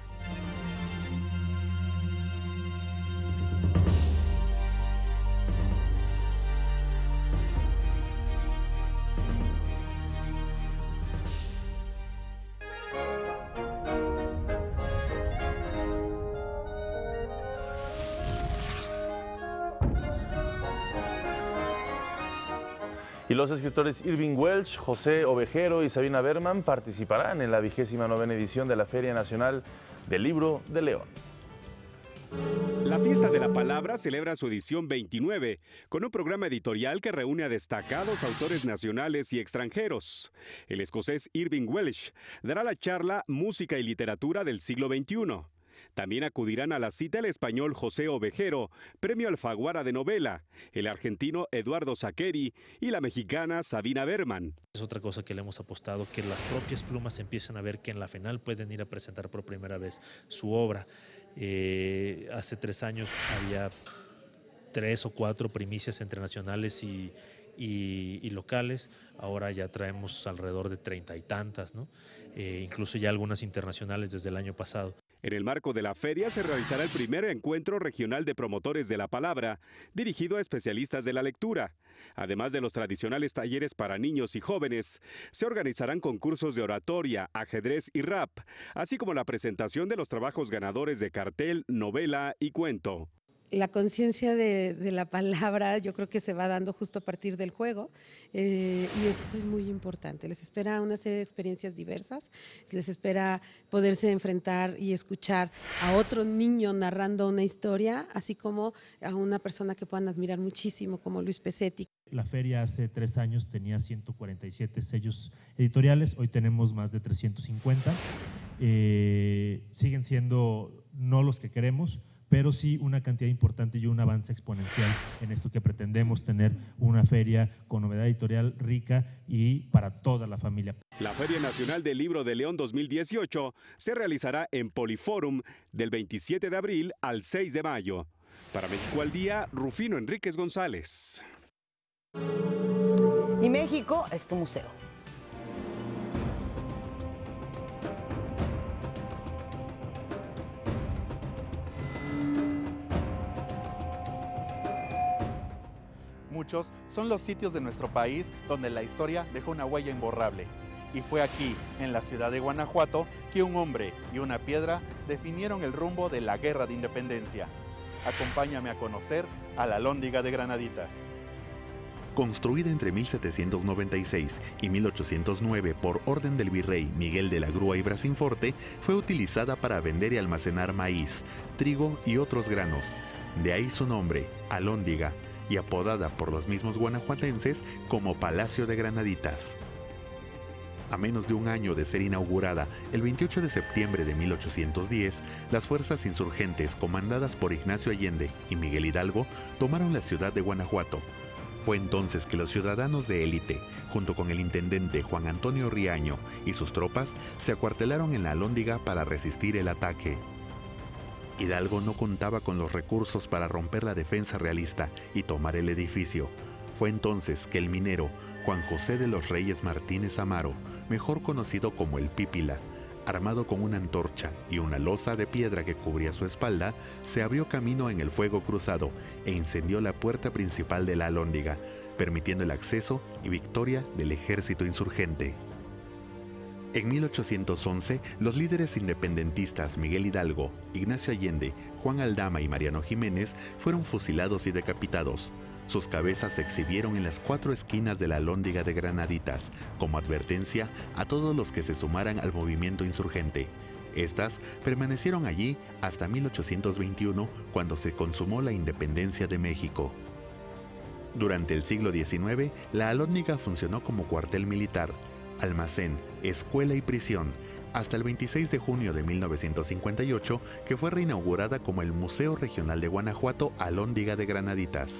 Y los escritores Irving Welsh, José Ovejero y Sabina Berman participarán en la vigésima novena edición de la Feria Nacional del Libro de León. La Fiesta de la Palabra celebra su edición veintinueve, con un programa editorial que reúne a destacados autores nacionales y extranjeros. El escocés Irving Welsh dará la charla Música y Literatura del siglo veintiuno. También acudirán a la cita el español José Ovejero, Premio Alfaguara de Novela, el argentino Eduardo Zaqueri y la mexicana Sabina Berman. Es otra cosa que le hemos apostado, que las propias plumas empiecen a ver que en la FENAL pueden ir a presentar por primera vez su obra. Eh, hace tres años había tres o cuatro primicias entre nacionales y, y, y locales, ahora ya traemos alrededor de treinta y tantas, ¿no? Eh, incluso ya algunas internacionales desde el año pasado. En el marco de la feria se realizará el primer encuentro regional de promotores de la palabra, dirigido a especialistas de la lectura. Además de los tradicionales talleres para niños y jóvenes, se organizarán concursos de oratoria, ajedrez y rap, así como la presentación de los trabajos ganadores de cartel, novela y cuento. La conciencia de, de la palabra yo creo que se va dando justo a partir del juego eh, y esto es muy importante. Les espera una serie de experiencias diversas, les espera poderse enfrentar y escuchar a otro niño narrando una historia, así como a una persona que puedan admirar muchísimo como Luis Pesetti. La feria hace tres años tenía ciento cuarenta y siete sellos editoriales, hoy tenemos más de trescientos cincuenta. Eh, siguen siendo no los que queremos, pero sí una cantidad importante y un avance exponencial en esto que pretendemos tener una feria con novedad editorial rica y para toda la familia. La Feria Nacional del Libro de León dos mil dieciocho se realizará en Poliforum del veintisiete de abril al seis de mayo. Para México al Día, Rufino Enríquez González. Y México es tu museo. Muchos son los sitios de nuestro país donde la historia dejó una huella imborrable. Y fue aquí, en la ciudad de Guanajuato, que un hombre y una piedra definieron el rumbo de la Guerra de Independencia. Acompáñame a conocer a la Alhóndiga de Granaditas. Construida entre mil setecientos noventa y seis y mil ochocientos nueve por orden del virrey Miguel de la Grúa y Brasinforte, fue utilizada para vender y almacenar maíz, trigo y otros granos. De ahí su nombre, Alhóndiga, y apodada por los mismos guanajuatenses como Palacio de Granaditas. A menos de un año de ser inaugurada, el veintiocho de septiembre de mil ochocientos diez, las fuerzas insurgentes comandadas por Ignacio Allende y Miguel Hidalgo tomaron la ciudad de Guanajuato. Fue entonces que los ciudadanos de élite, junto con el intendente Juan Antonio Riaño y sus tropas, se acuartelaron en la Alhóndiga para resistir el ataque. Hidalgo no contaba con los recursos para romper la defensa realista y tomar el edificio. Fue entonces que el minero Juan José de los Reyes Martínez Amaro, mejor conocido como el Pípila, armado con una antorcha y una losa de piedra que cubría su espalda, se abrió camino en el fuego cruzado e incendió la puerta principal de la Alhóndiga, permitiendo el acceso y victoria del ejército insurgente. En mil ochocientos once, los líderes independentistas Miguel Hidalgo, Ignacio Allende, Juan Aldama y Mariano Jiménez fueron fusilados y decapitados. Sus cabezas se exhibieron en las cuatro esquinas de la Alhóndiga de Granaditas, como advertencia a todos los que se sumaran al movimiento insurgente. Estas permanecieron allí hasta mil ochocientos veintiuno, cuando se consumó la independencia de México. Durante el siglo diecinueve, la Alhóndiga funcionó como cuartel militar, almacén, escuela y prisión, hasta el veintiséis de junio de mil novecientos cincuenta y ocho, que fue reinaugurada como el Museo Regional de Guanajuato Alhóndiga de Granaditas.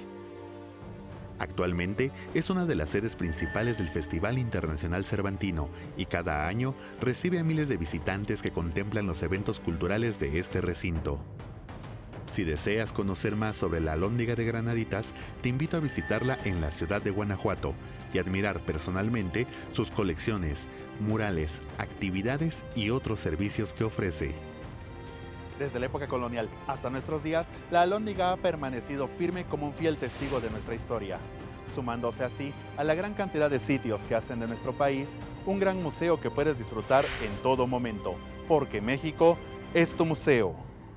Actualmente es una de las sedes principales del Festival Internacional Cervantino y cada año recibe a miles de visitantes que contemplan los eventos culturales de este recinto. Si deseas conocer más sobre la Alhóndiga de Granaditas, te invito a visitarla en la ciudad de Guanajuato y admirar personalmente sus colecciones, murales, actividades y otros servicios que ofrece. Desde la época colonial hasta nuestros días, la Alhóndiga ha permanecido firme como un fiel testigo de nuestra historia, sumándose así a la gran cantidad de sitios que hacen de nuestro país un gran museo que puedes disfrutar en todo momento, porque México es tu museo.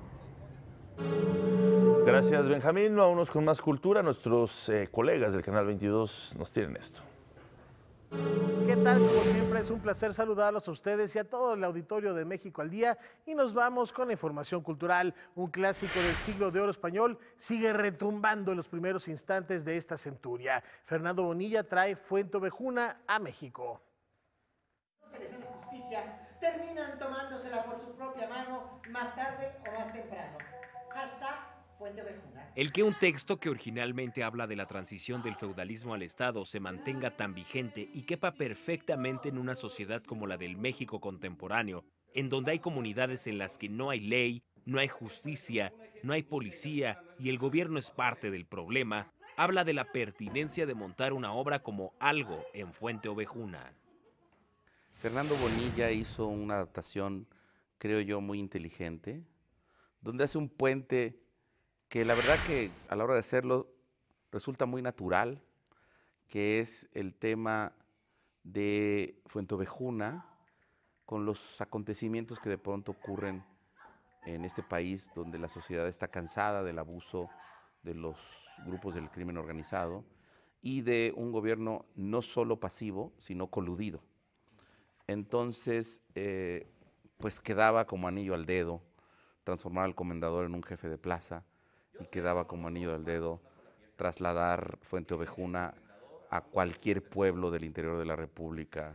Gracias, Benjamín. Vámonos con más cultura. Nuestros eh, colegas del Canal veintidós nos tienen esto. ¿Qué tal? Como siempre es un placer saludarlos a ustedes y a todo el auditorio de México al Día, y nos vamos con la información cultural. Un clásico del siglo de oro español sigue retumbando en los primeros instantes de esta centuria. Fernando Bonilla trae Fuenteovejuna a México. No se les hace justicia, terminan tomándosela por su propia mano más tarde o más temprano. Hashtag Fuenteovejuna. El que un texto que originalmente habla de la transición del feudalismo al Estado se mantenga tan vigente y quepa perfectamente en una sociedad como la del México contemporáneo, en donde hay comunidades en las que no hay ley, no hay justicia, no hay policía y el gobierno es parte del problema, habla de la pertinencia de montar una obra como Algo en Fuenteovejuna. Fernando Bonilla hizo una adaptación creo yo, muy inteligente, donde hace un puente que la verdad que a la hora de hacerlo resulta muy natural, que es el tema de Fuenteovejuna, con los acontecimientos que de pronto ocurren en este país, donde la sociedad está cansada del abuso de los grupos del crimen organizado y de un gobierno no solo pasivo, sino coludido. Entonces, eh, pues quedaba como anillo al dedo transformar al comendador en un jefe de plaza, y quedaba como anillo al dedo trasladar Fuenteovejuna a cualquier pueblo del interior de la República,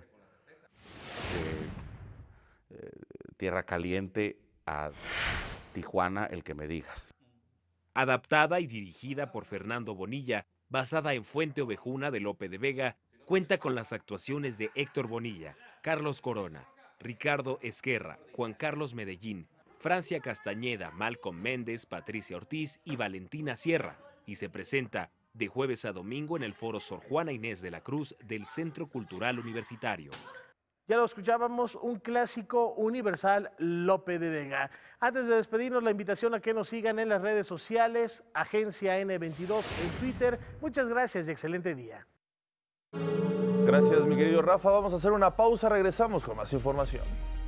de eh, Tierra Caliente a Tijuana, el que me digas. Adaptada y dirigida por Fernando Bonilla, basada en Fuenteovejuna de Lope de Vega, cuenta con las actuaciones de Héctor Bonilla, Carlos Corona, Ricardo Esquerra, Juan Carlos Medellín, Francia Castañeda, Malcolm Méndez, Patricia Ortiz y Valentina Sierra, y se presenta de jueves a domingo en el Foro Sor Juana Inés de la Cruz del Centro Cultural Universitario. Ya lo escuchábamos, un clásico universal, Lope de Vega. Antes de despedirnos, la invitación a que nos sigan en las redes sociales, Agencia ene veintidós en Twitter. Muchas gracias y excelente día. Gracias, mi querido Rafa. Vamos a hacer una pausa, regresamos con más información.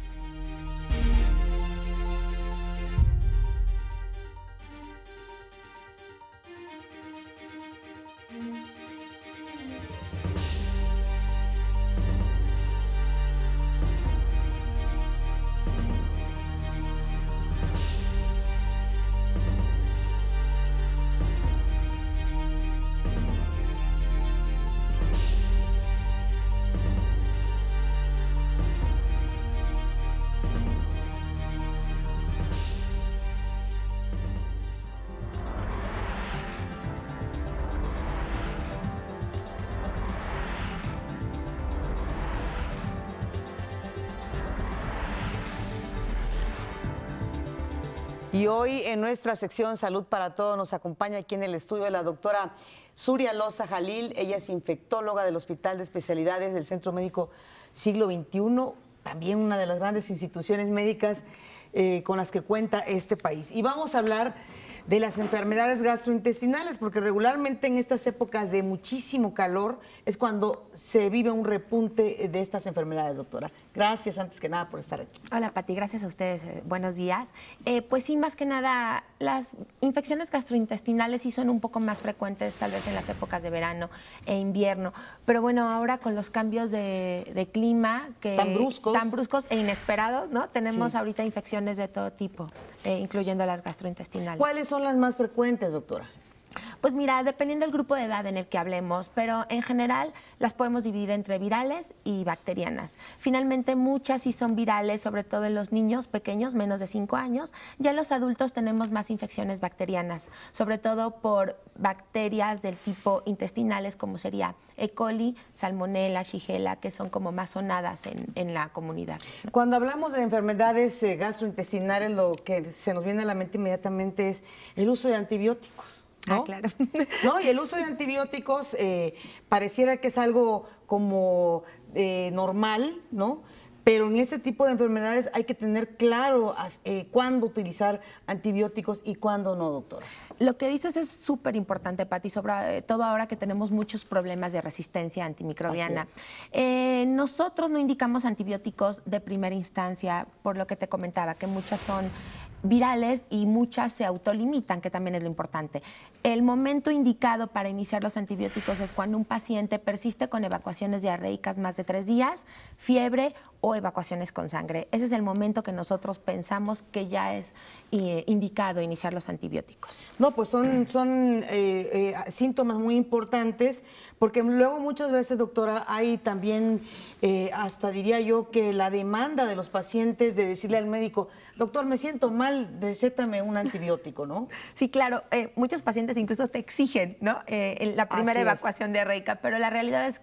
Y hoy en nuestra sección Salud para Todos nos acompaña aquí en el estudio la doctora Zuria Loza Jalil. Ella es infectóloga del Hospital de Especialidades del Centro Médico Siglo veintiuno, también una de las grandes instituciones médicas eh, con las que cuenta este país. Y vamos a hablar de las enfermedades gastrointestinales, porque regularmente en estas épocas de muchísimo calor es cuando se vive un repunte de estas enfermedades, doctora. Gracias, antes que nada, por estar aquí. Hola, Pati, gracias a ustedes. Eh, buenos días. Eh, pues sí, más que nada, las infecciones gastrointestinales sí son un poco más frecuentes, tal vez en las épocas de verano e invierno. Pero bueno, ahora con los cambios de, de clima, que tan bruscos. tan bruscos e inesperados, ¿no? Tenemos Sí. ahorita infecciones de todo tipo, eh, incluyendo las gastrointestinales. ¿Cuáles son las más frecuentes, doctora? Pues mira, dependiendo del grupo de edad en el que hablemos, pero en general las podemos dividir entre virales y bacterianas. Finalmente muchas sí son virales, sobre todo en los niños pequeños, menos de cinco años. Ya en los adultos tenemos más infecciones bacterianas, sobre todo por bacterias del tipo intestinales, como sería E. coli, Salmonella, Shigella, que son como más sonadas en, en la comunidad. Cuando hablamos de enfermedades eh, gastrointestinales, lo que se nos viene a la mente inmediatamente es el uso de antibióticos. ¿No? Ah, claro. No, y el uso de antibióticos eh, pareciera que es algo como eh, normal, ¿no? Pero en este tipo de enfermedades hay que tener claro eh, cuándo utilizar antibióticos y cuándo no, doctora. Lo que dices es súper importante, Pati, sobre todo ahora que tenemos muchos problemas de resistencia antimicrobiana. Eh, nosotros no indicamos antibióticos de primera instancia, por lo que te comentaba, que muchas son virales y muchas se autolimitan, que también es lo importante. El momento indicado para iniciar los antibióticos es cuando un paciente persiste con evacuaciones diarreicas más de tres días, fiebre o evacuaciones con sangre. Ese es el momento que nosotros pensamos que ya es eh, indicado iniciar los antibióticos. No, pues son, son eh, eh, síntomas muy importantes, porque luego muchas veces, doctora, hay también, eh, hasta diría yo, que la demanda de los pacientes de decirle al médico, doctor, me siento mal, recétame un antibiótico, ¿no? Sí, claro, eh, muchos pacientes incluso te exigen, ¿no? Eh, la primera Así es. evacuación diarreica, pero la realidad es que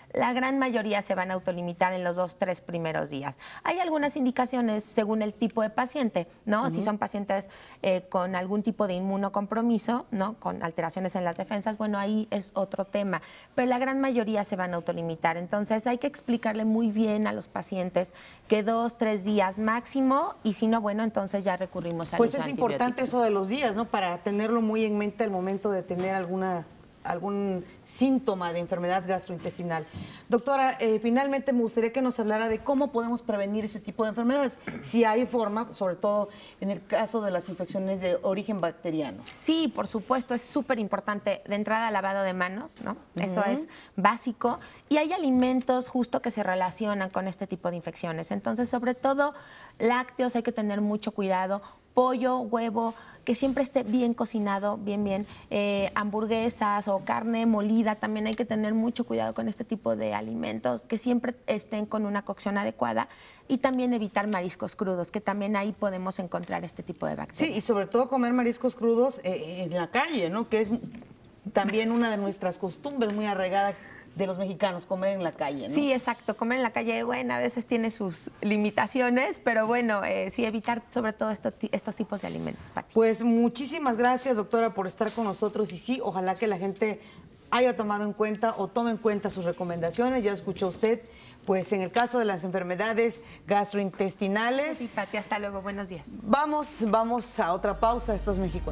la gran mayoría se van a autolimitar en los dos, tres primeros días. Hay algunas indicaciones según el tipo de paciente, ¿no? Uh-huh. Si son pacientes eh, con algún tipo de inmunocompromiso, ¿no? Con alteraciones en las defensas, bueno, ahí es otro tema. Pero la gran mayoría se van a autolimitar. Entonces hay que explicarle muy bien a los pacientes que dos, tres días máximo, y si no, bueno, entonces ya recurrimos al Pues uso es de importante antibióticos. eso de los días, ¿no? Para tenerlo muy en mente al momento de tener alguna algún síntoma de enfermedad gastrointestinal. Doctora, eh, finalmente me gustaría que nos hablara de cómo podemos prevenir ese tipo de enfermedades, si hay forma, sobre todo en el caso de las infecciones de origen bacteriano. Sí, por supuesto, es súper importante. De entrada, lavado de manos, ¿no? Uh-huh. Eso es básico. Y hay alimentos justo que se relacionan con este tipo de infecciones. Entonces, sobre todo, lácteos, hay que tener mucho cuidado. Pollo, huevo, que siempre esté bien cocinado, bien, bien. Eh, hamburguesas o carne molida, también hay que tener mucho cuidado con este tipo de alimentos, que siempre estén con una cocción adecuada, y también evitar mariscos crudos, que también ahí podemos encontrar este tipo de bacterias. Sí, y sobre todo comer mariscos crudos eh, en la calle, ¿no? Que es también una de nuestras costumbres muy arraigadas de los mexicanos, comer en la calle, ¿no? Sí, exacto, comer en la calle, bueno, a veces tiene sus limitaciones, pero bueno, eh, sí, evitar sobre todo esto, estos tipos de alimentos, Pati. Pues muchísimas gracias, doctora, por estar con nosotros, y sí, ojalá que la gente haya tomado en cuenta o tome en cuenta sus recomendaciones. Ya escuchó usted, pues en el caso de las enfermedades gastrointestinales. Sí, Pati, hasta luego, buenos días. Vamos, vamos a otra pausa, esto es México.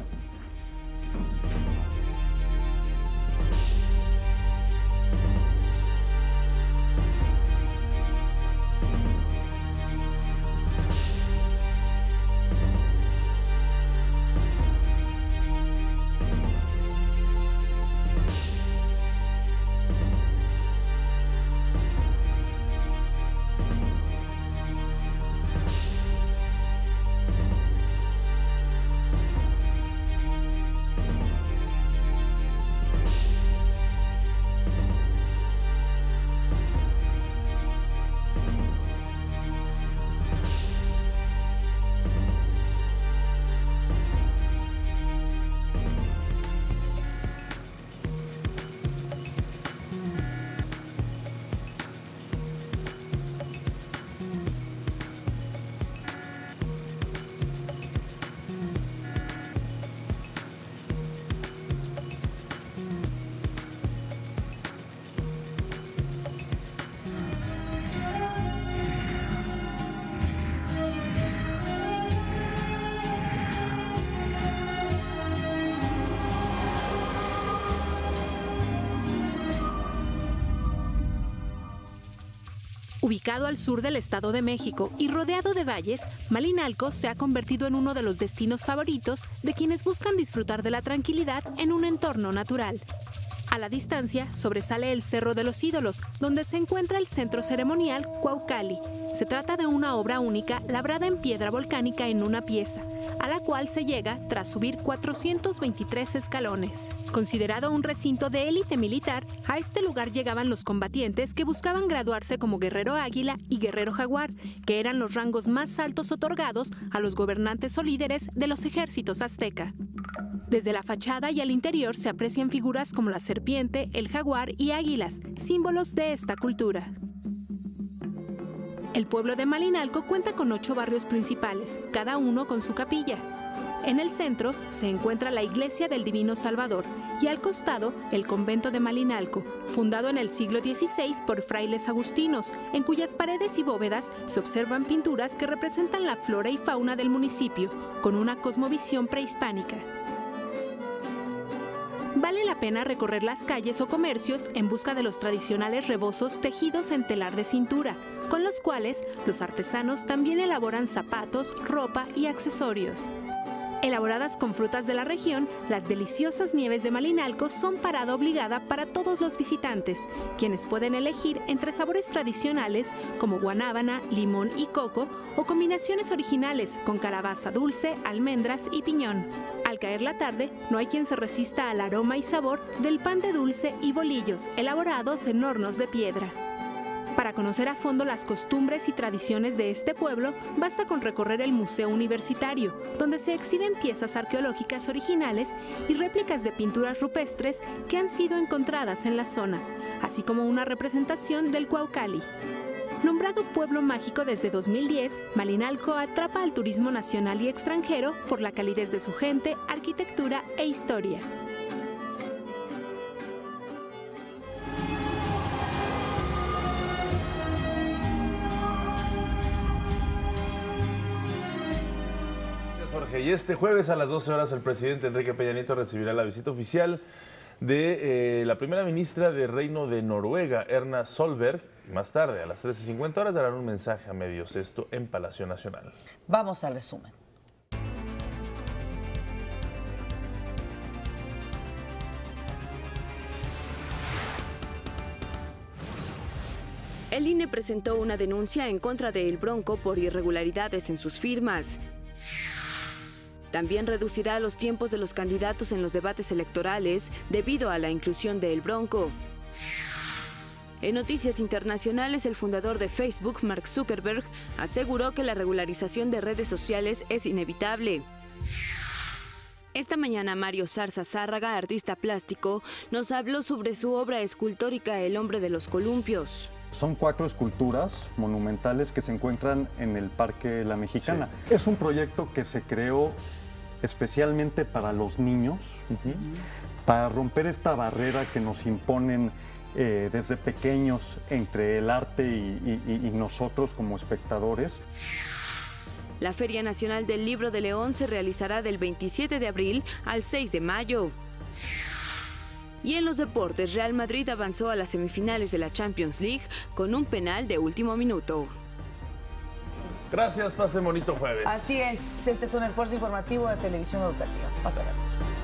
Ubicado al sur del Estado de México y rodeado de valles, Malinalco se ha convertido en uno de los destinos favoritos de quienes buscan disfrutar de la tranquilidad en un entorno natural. A la distancia sobresale el Cerro de los Ídolos, donde se encuentra el centro ceremonial Cuauhcali. Se trata de una obra única labrada en piedra volcánica en una pieza, a la cual se llega tras subir cuatrocientos veintitrés escalones. Considerado un recinto de élite militar, a este lugar llegaban los combatientes que buscaban graduarse como guerrero águila y guerrero jaguar, que eran los rangos más altos otorgados a los gobernantes o líderes de los ejércitos azteca. Desde la fachada y al interior se aprecian figuras como la serpiente, el jaguar y águilas, símbolos de esta cultura. El pueblo de Malinalco cuenta con ocho barrios principales, cada uno con su capilla. En el centro se encuentra la Iglesia del Divino Salvador y al costado el convento de Malinalco, fundado en el siglo dieciséis por frailes agustinos, en cuyas paredes y bóvedas se observan pinturas que representan la flora y fauna del municipio, con una cosmovisión prehispánica. Vale la pena recorrer las calles o comercios en busca de los tradicionales rebozos tejidos en telar de cintura, con los cuales los artesanos también elaboran zapatos, ropa y accesorios. Elaboradas con frutas de la región, las deliciosas nieves de Malinalco son parada obligada para todos los visitantes, quienes pueden elegir entre sabores tradicionales como guanábana, limón y coco, o combinaciones originales con calabaza dulce, almendras y piñón. Al caer la tarde, no hay quien se resista al aroma y sabor del pan de dulce y bolillos elaborados en hornos de piedra. Para Para conocer a fondo las costumbres y tradiciones de este pueblo, basta con recorrer el Museo Universitario, donde se exhiben piezas arqueológicas originales y réplicas de pinturas rupestres que han sido encontradas en la zona, así como una representación del Cuauhcali. Nombrado pueblo mágico desde dos mil diez, Malinalco atrapa al turismo nacional y extranjero por la calidez de su gente, arquitectura e historia. Gracias, Jorge. Y este jueves a las doce horas el presidente Enrique Peña Nieto recibirá la visita oficial de eh, la primera ministra del Reino de Noruega, Erna Solberg. Más tarde, a las trece cincuenta horas, darán un mensaje a medios, esto en Palacio Nacional. Vamos al resumen. El I N E presentó una denuncia en contra de El Bronco por irregularidades en sus firmas. También reducirá los tiempos de los candidatos en los debates electorales debido a la inclusión de El Bronco. En noticias internacionales, el fundador de Facebook, Mark Zuckerberg, aseguró que la regularización de redes sociales es inevitable. Esta mañana, Mario Zarza Zárraga, artista plástico, nos habló sobre su obra escultórica El hombre de los columpios. Son cuatro esculturas monumentales que se encuentran en el Parque La Mexicana. Sí. Es un proyecto que se creó especialmente para los niños, uh-huh. para romper esta barrera que nos imponen Eh, desde pequeños entre el arte y, y, y nosotros como espectadores. La Feria Nacional del Libro de León se realizará del veintisiete de abril al seis de mayo. Y en los deportes, Real Madrid avanzó a las semifinales de la Champions League con un penal de último minuto. Gracias, pase bonito jueves. Así es, este es un esfuerzo informativo de Televisión Educativa. Pasa a ver.